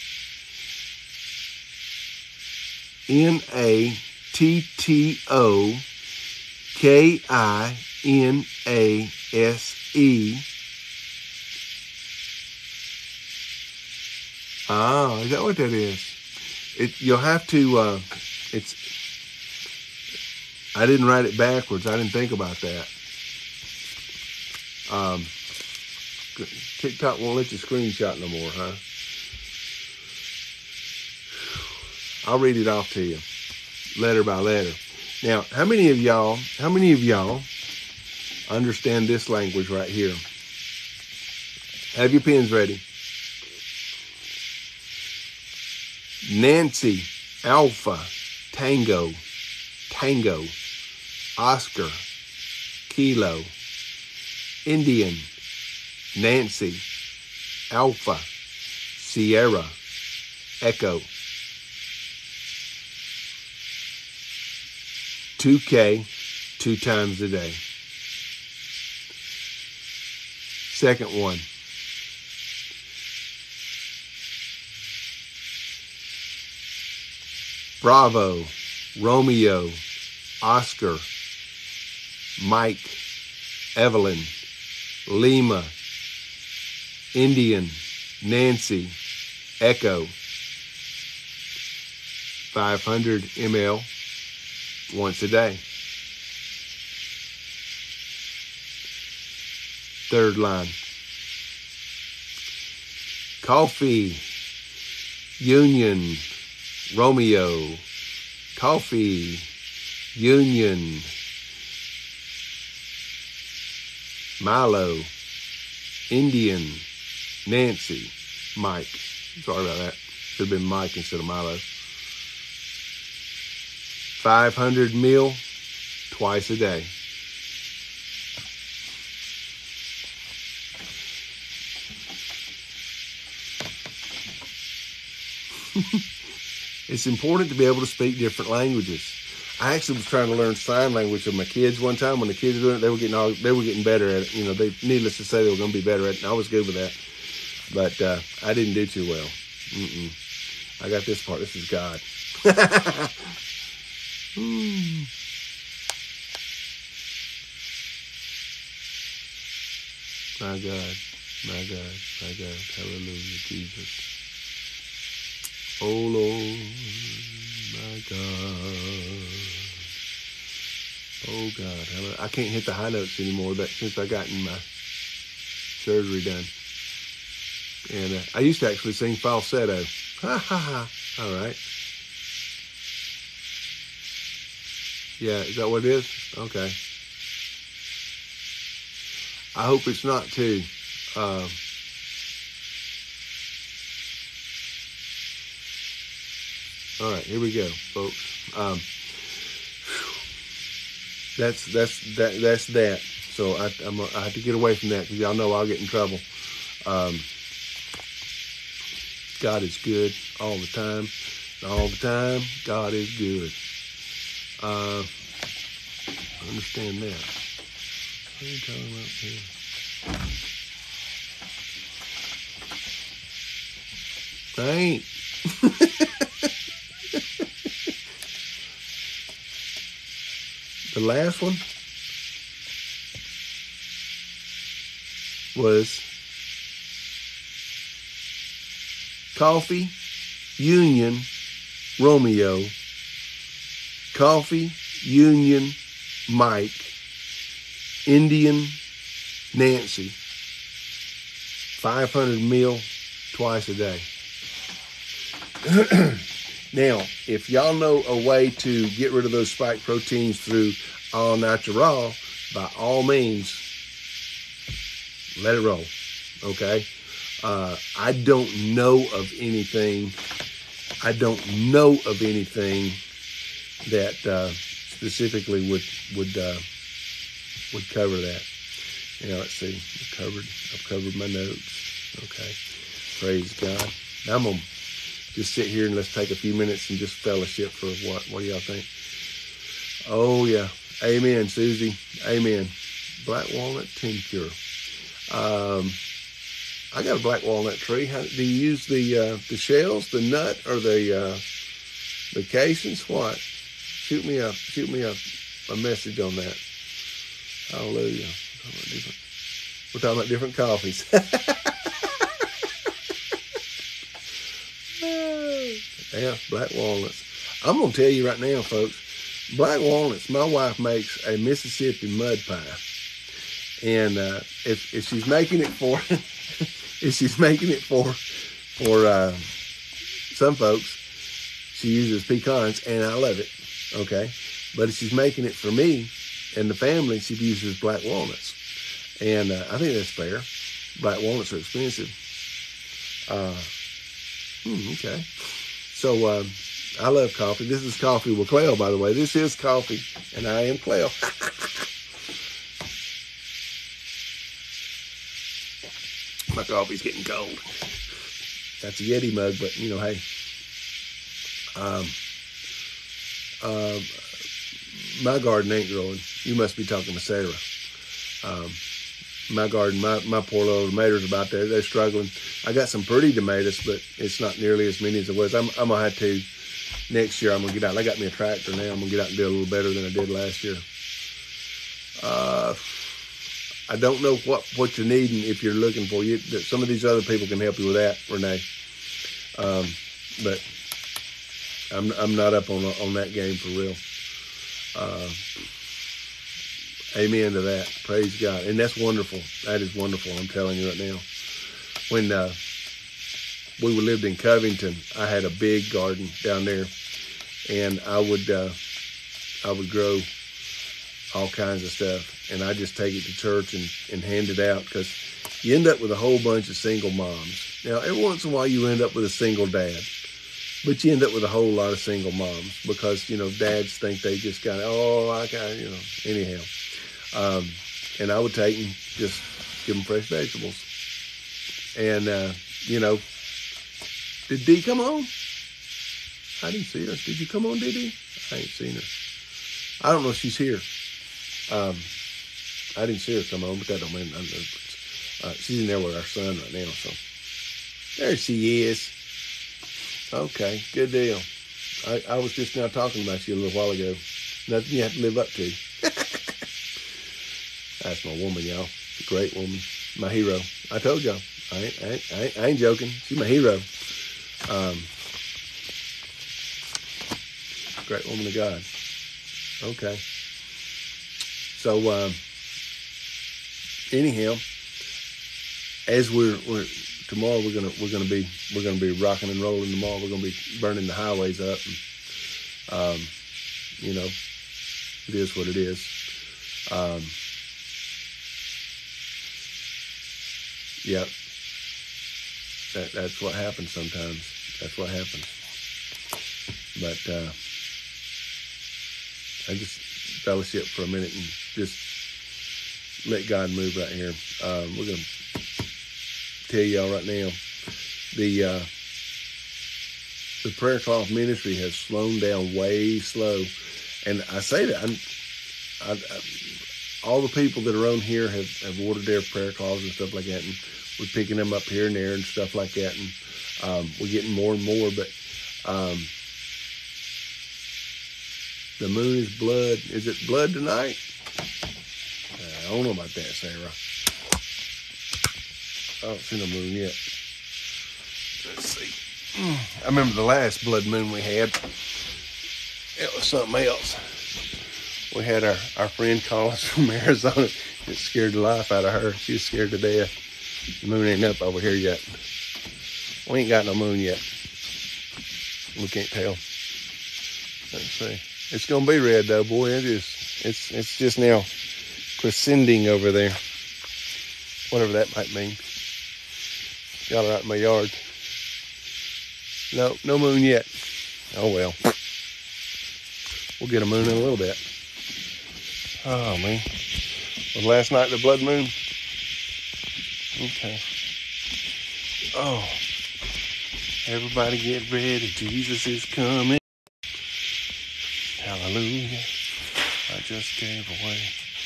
A: N A T T O K I N A S E. Ah, is that what that is? It, you'll have to, uh, it's, I didn't write it backwards. I didn't think about that. Um, TikTok won't let you screenshot no more, huh? I'll read it off to you, letter by letter. Now, how many of y'all, how many of y'all understand this language right here? Have your pens ready. Nancy, Alpha, Tango, Tango, Oscar, Kilo, Indian, Nancy, Alpha, Sierra, Echo, two K, two times a day. Second one. Bravo, Romeo, Oscar, Mike, Evelyn, Lima, Indian, Nancy, Echo, five hundred milliliters once a day. Third line. Coffee, Union, Romeo, Coffee, Union, Milo, Indian, Nancy, Mike. Sorry about that. Should have been Mike instead of Milo. five hundred mil twice a day. It's important to be able to speak different languages. I actually was trying to learn sign language with my kids one time. When the kids were doing it, they were getting all, they were getting better at it. You know, they, needless to say, they were going to be better at it, and I was good with that. But uh, I didn't do too well. Mm-mm. I got this part. This is God. mm. My God, my God, my God. Hallelujah, Jesus. Oh, Lord, my God. Oh, God. I can't hit the high notes anymore but since I gotten my surgery done. And uh, I used to actually sing falsetto. Ha, ha, ha. All right. Yeah, is that what it is? Okay. I hope it's not too. Uh, all right, here we go, folks. Um, that's that's that that's that. So I I'm, I have to get away from that because y'all know I'll get in trouble. Um, God is good all the time. All the time, God is good. Uh, I understand that. What are you talking about here? Thank. The last one was Coffee, Union, Romeo, Coffee, Union, Mike, Indian, Nancy, five hundred mil twice a day. Now, if y'all know a way to get rid of those spike proteins through all natural, by all means, let it roll, okay? Uh, I don't know of anything, I don't know of anything that uh, specifically would would uh, would cover that. Now, let's see, I've covered, I've covered my notes, okay? Praise God. Now I'm gonna just sit here and let's take a few minutes and just fellowship for what? What do y'all think? Oh, yeah. Amen, Susie. Amen. Black walnut tincture. Um, I got a black walnut tree. How, do you use the uh, the shells, the nut, or the uh, the casings? What? Shoot me a shoot me a, a message on that. Hallelujah. We're talking about different coffees. Yeah, black walnuts. I'm going to tell you right now, folks, black walnuts, my wife makes a Mississippi mud pie. And uh, if, if she's making it for, if she's making it for, for uh, some folks, she uses pecans, and I love it, okay? But if she's making it for me and the family, she uses black walnuts. And uh, I think that's fair. Black walnuts are expensive. Uh, hmm, okay. So um, I love coffee. This is Coffee with Clell, by the way. This is coffee, and I am Clell. My coffee's getting cold. That's a Yeti mug, but, you know, hey. Um, uh, my garden ain't growing. You must be talking to Sarah. Um, my garden, my, my poor little tomatoes about there, they're struggling. I got some pretty tomatoes, but it's not nearly as many as it was. I'm, I'm going to have to, next year, I'm going to get out. I got me a tractor now. I'm going to get out and do a little better than I did last year. Uh, I don't know what, what you're needing if you're looking for. You, some of these other people can help you with that, Renee. Um, but I'm, I'm not up on, on that game for real. Uh, Amen to that. Praise God. And that's wonderful. That is wonderful. I'm telling you right now. When uh, we lived in Covington, I had a big garden down there, and I would uh, I would grow all kinds of stuff, and I just take it to church and, and hand it out, because you end up with a whole bunch of single moms. Now, every once in a while, you end up with a single dad, But you end up with a whole lot of single moms because, you know, dads think they just got, oh, I got, you know, anyhow. Um, and I would take and just give them fresh vegetables. And, uh, you know, did Dee come on? I didn't see her. Did you come on, Dee Dee? I ain't seen her. I don't know if she's here. Um, I didn't see her come on, but that don't mean, I know. Uh, she's in there with our son right now, so. There she is. Okay, good deal. I, I was just now talking about you a little while ago. Nothing you have to live up to. That's my woman, y'all. She's a great woman. My hero. I told y'all. I ain't, I ain't, I ain't, I ain't joking. She's my hero. Um, great woman of God. Okay. So, um, anyhow, as we're, we're tomorrow we're gonna we're gonna be we're gonna be rocking and rolling tomorrow. We're gonna be burning the highways up. And, um, you know, it is what it is. Um, yeah, that that's what happens sometimes. That's what happens. But uh, I just fellowship for a minute and just let God move right here. Um, we're gonna tell y'all right now, the uh, the prayer cloth ministry has slowed down way slow, and I say that I'm, I, I, all the people that are on here have, have ordered their prayer cloths and stuff like that, and we're picking them up here and there and stuff like that, and um, we're getting more and more. But um, the moon is blood. Is it blood tonight? I don't know about that, Sarah. I don't see no moon yet. Let's see. I remember the last blood moon we had. It was something else. We had our, our friend call us from Arizona. It scared the life out of her. She was scared to death. The moon ain't up over here yet. We ain't got no moon yet. We can't tell. Let's see. It's gonna be red though, boy. It is. It's it's just now crescending over there. Whatever that might mean. Got her out in my yard. No, no moon yet. Oh well. We'll get a moon in a little bit. Oh man. Was last night the blood moon? Okay. Oh. Everybody get ready. Jesus is coming. Hallelujah. I just gave away.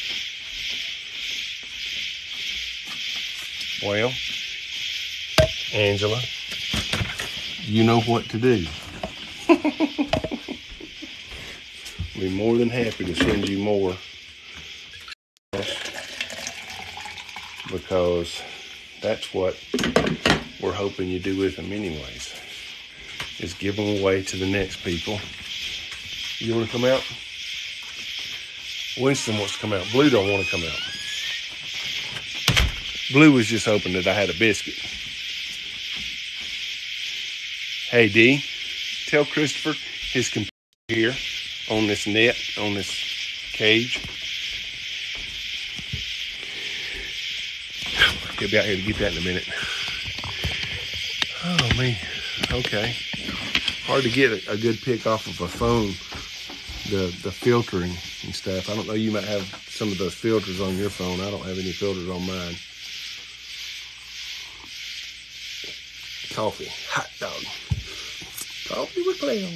A: Well, Angela, you know what to do. Be more than happy to send you more, because that's what we're hoping you do with them anyways, is give them away to the next people. You want to come out? Winston wants to come out. Blue don't want to come out. Blue was just hoping that I had a biscuit. Hey, D, tell Christopher his computer here on this net, on this cage. He'll be out here to get that in a minute. Oh, man. Okay. Hard to get a, a good pic off of a phone, the, the filtering and stuff. I don't know, you might have some of those filters on your phone. I don't have any filters on mine. Coffee, hot dog. Coffee with Cleo.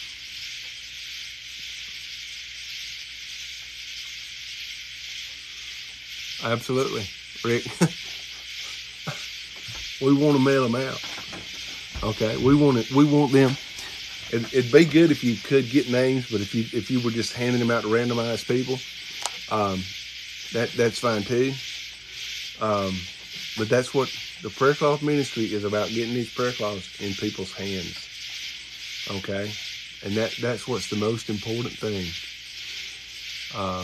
A: Absolutely, Rick. We want to mail them out. Okay, we want it. We want them. It, it'd be good if you could get names, but if you if you were just handing them out to randomized people, um, that that's fine too. Um, but that's what the prayer cloth ministry is about, getting these prayer cloths in people's hands. Okay, and that that's what's the most important thing. Um,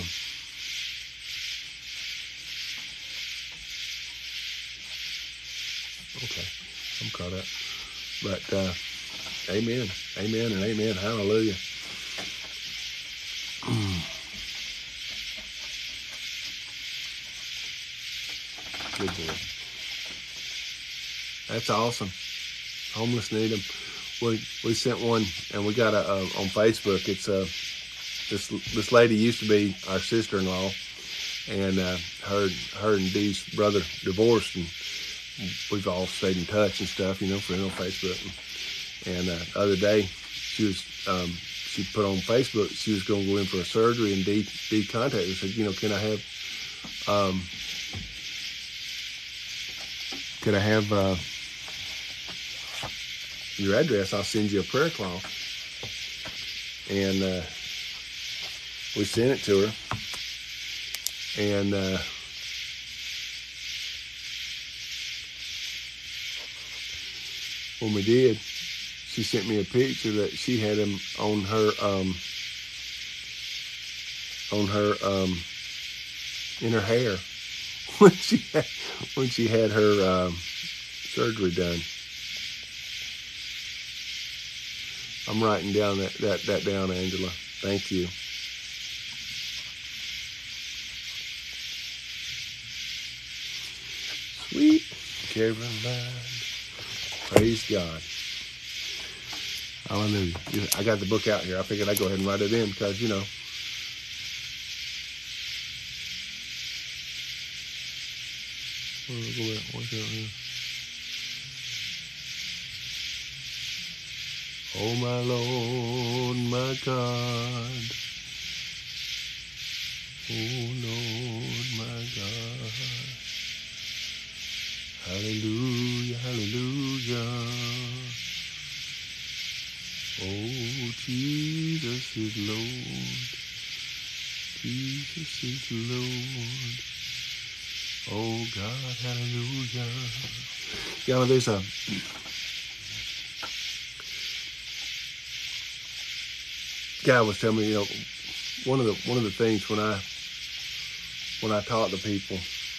A: okay, I'm caught up. But uh, amen, amen, and amen. Hallelujah. Good boy. That's awesome. Homeless need them. we we sent one, and we got a, a on Facebook. It's a this this lady used to be our sister-in-law, and uh, her her and Dee's brother divorced, and we've all stayed in touch and stuff, you know, friends on Facebook. And, and uh, the other day, she was um, she put on Facebook she was going to go in for a surgery, and Dee Dee contacted her, said, you know, can I have um, can I have uh, your address? I'll send you a prayer cloth. And uh, we sent it to her, and uh, when we did, she sent me a picture that she had them on her um, on her um, in her hair when she had, when she had her um, surgery done. I'm writing down that, that, that down, Angela. Thank you. Sweet Caroline. Praise God. Hallelujah. I got the book out here. I figured I'd go ahead and write it in because, you know, what's out here? Oh, my Lord, my God. Oh, Lord, my God. Hallelujah, hallelujah. Oh, Jesus is Lord. Jesus is Lord. Oh, God, hallelujah. You know, there's a... guy was telling me, you know, one of the one of the things when I when I talk to people,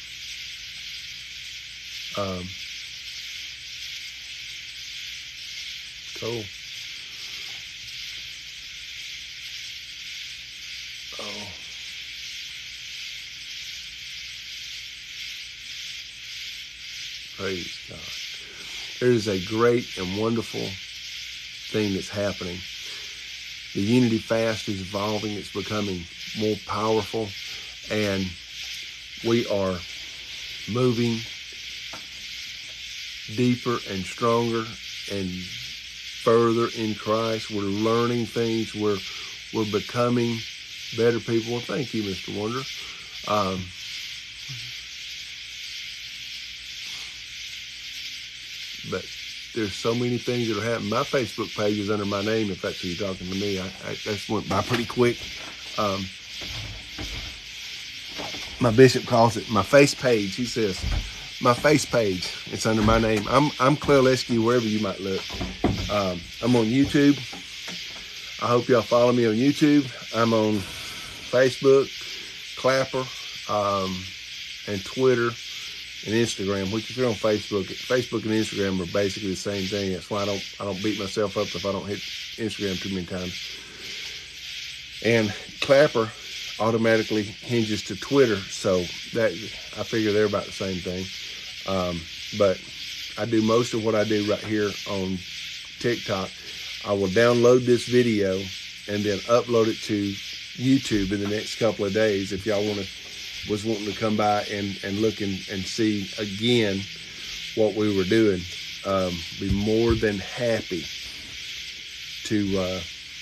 A: um, cool. Oh, praise God. There is a great and wonderful thing that's happening. The Unity Fast is evolving. It's becoming more powerful, and we are moving deeper and stronger and further in Christ. We're learning things. We're we're becoming better people. Well, thank you, Mister Wonder. Um, but there's so many things that are happening. My Facebook page is under my name, if that's who you're talking to me. I, I that went by pretty quick. Um, my bishop calls it my face page. He says, my face page. It's under my name. I'm I'm Claire Lesky, wherever you might look. Um, I'm on YouTube. I hope y'all follow me on YouTube. I'm on Facebook, Clapper, um, and Twitter. And Instagram, which if you're on Facebook, Facebook and Instagram are basically the same thing. That's why I don't I don't beat myself up if I don't hit Instagram too many times. And Clapper automatically hinges to Twitter, so that I figure they're about the same thing. Um, but I do most of what I do right here on TikTok. I will download this video and then upload it to YouTube in the next couple of days. If y'all want to was wanting to come by and, and look and, and see again what we were doing, um, be more than happy to uh,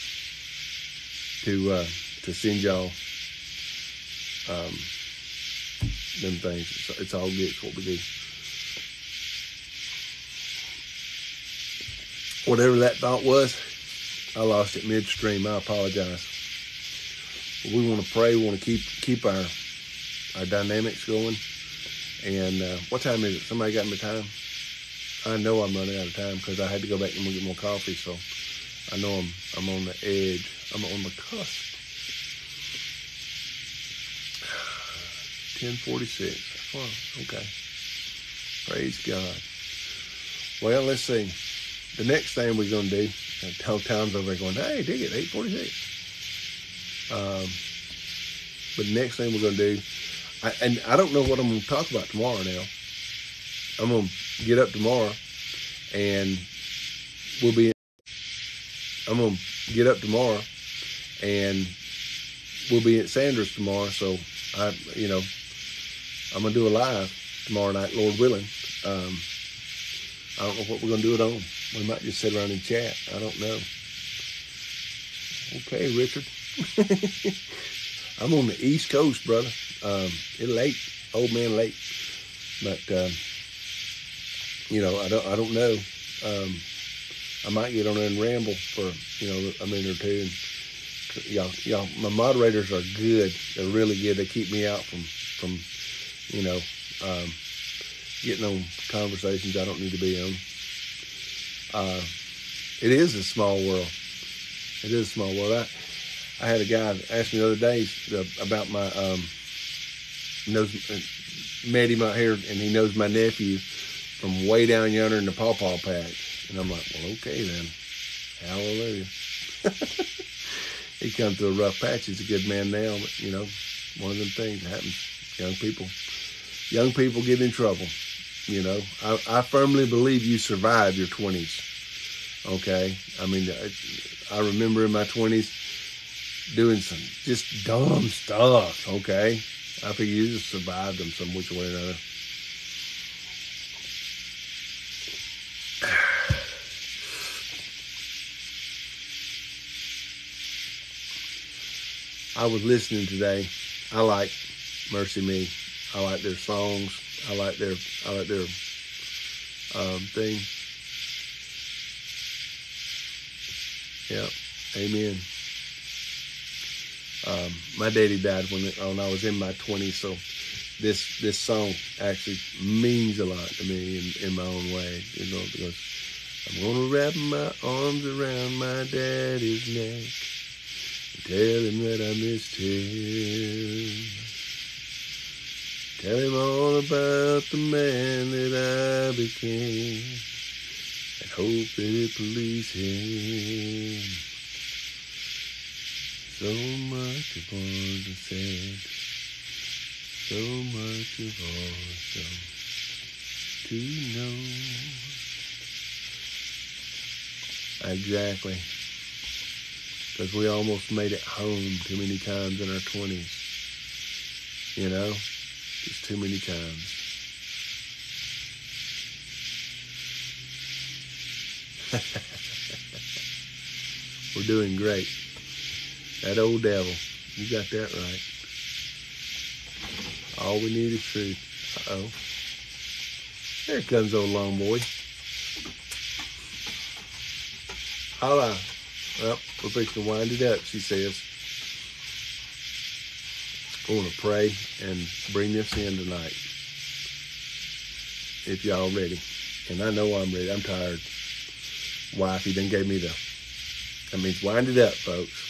A: to uh, to send y'all um, them things. It's, it's all good. It's what we do. Whatever that thought was, I lost it midstream. I apologize. We want to pray. We want to keep keep our our dynamics going. And uh, what time is it? Somebody got me time? I know I'm running out of time because I had to go back and get more coffee, so I know I'm I'm on the edge. I'm on the cusp. ten forty-six. Wow, okay. Praise God. Well, let's see. The next thing we're going to do, and tell Tom's over there going, hey, dig it, eight forty-six. Um, but the next thing we're going to do, I, and I don't know what I'm going to talk about tomorrow now. I'm going to get up tomorrow and we'll be I'm gonna get up tomorrow, and we'll be at Sanders tomorrow. So I, you know, I'm gonna do a live tomorrow night, Lord willing. Um, I don't know what we're gonna do it on. We might just sit around and chat. I don't know. Okay, Richard. I'm on the East Coast, brother. Um, it's late, old man late, but um, you know, I don't, I don't know. Um, I might get on there and ramble for, you know, a minute or two. And y'all, y'all, my moderators are good. They're really good. They keep me out from, from, you know, um, getting on conversations I don't need to be on. Uh, it is a small world. It is a small world. I, I had a guy ask me the other day about my, um, knows, met him out here, and he knows my nephew from way down yonder in the pawpaw patch. And I'm like, well, okay then. Hallelujah. He come through a rough patch. He's a good man now, but, you know, one of them things happens. Young people, young people get in trouble. You know, I, I firmly believe you survive your twenties. Okay. I mean, I, I remember in my twenties doing some just dumb stuff. Okay. I think you just survived them some which way or another. I was listening today. I like Mercy Me. I like their songs. I like their I like their um, thing. Yeah, amen. Um, my daddy died when, when I was in my twenties, so this this song actually means a lot to me in, in my own way, you know, because I'm gonna wrap my arms around my daddy's neck and tell him that I missed him. Tell him all about the man that I became and hope that it pleased him. So much of all the said, so much of awesome to know. Exactly. Because we almost made it home too many times in our twenties. You know? Just too many times. We're doing great. That old devil, you got that right. All we need is truth. Uh-oh. There comes old long boy. Holla. Well, we're fixing to wind it up, she says. I want to pray and bring this in tonight. If y'all ready. And I know I'm ready. I'm tired. Wifey done gave me the, that means wind it up, folks.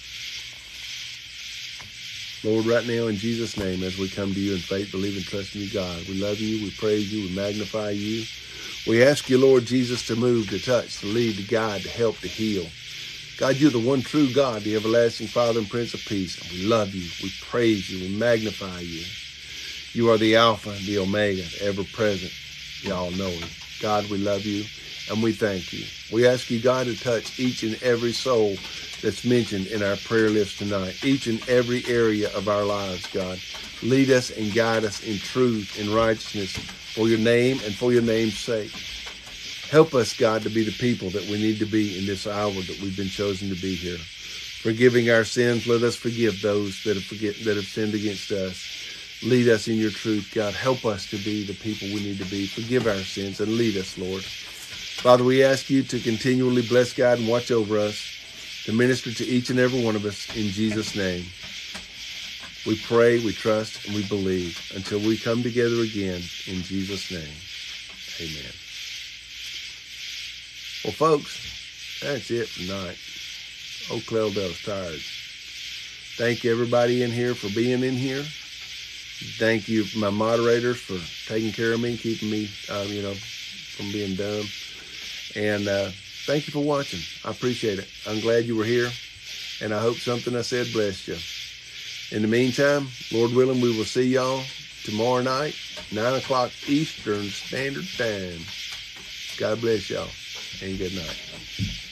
A: Lord, right now in Jesus' name, as we come to you in faith, believe and trust in you, God, we love you, we praise you, we magnify you. We ask you, Lord Jesus, to move, to touch, to lead, to guide, to help, to heal. God, you're the one true God, the everlasting Father and Prince of Peace. And we love you, we praise you, we magnify you. You are the Alpha and the Omega, the ever-present, the all-knowing. God, we love you and we thank you. We ask you, God, to touch each and every soul that's mentioned in our prayer list tonight, each and every area of our lives, God. Lead us and guide us in truth and righteousness for your name and for your name's sake. Help us, God, to be the people that we need to be in this hour that we've been chosen to be here. Forgiving our sins, let us forgive those that have, forget, that have sinned against us. Lead us in your truth, God. Help us to be the people we need to be. Forgive our sins and lead us, Lord. Father, we ask you to continually bless, God, and watch over us, to minister to each and every one of us in Jesus' name. We pray, we trust, and we believe until we come together again in Jesus' name. Amen. Well, folks, that's it for tonight. Old Clelldale's tired. Thank you, everybody in here, for being in here. Thank you, my moderators, for taking care of me, keeping me, uh, you know, from being dumb. And uh, thank you for watching. I appreciate it. I'm glad you were here, and I hope something I said blessed you. In the meantime, Lord willing, we will see y'all tomorrow night, nine o'clock Eastern Standard Time. God bless y'all, and good night.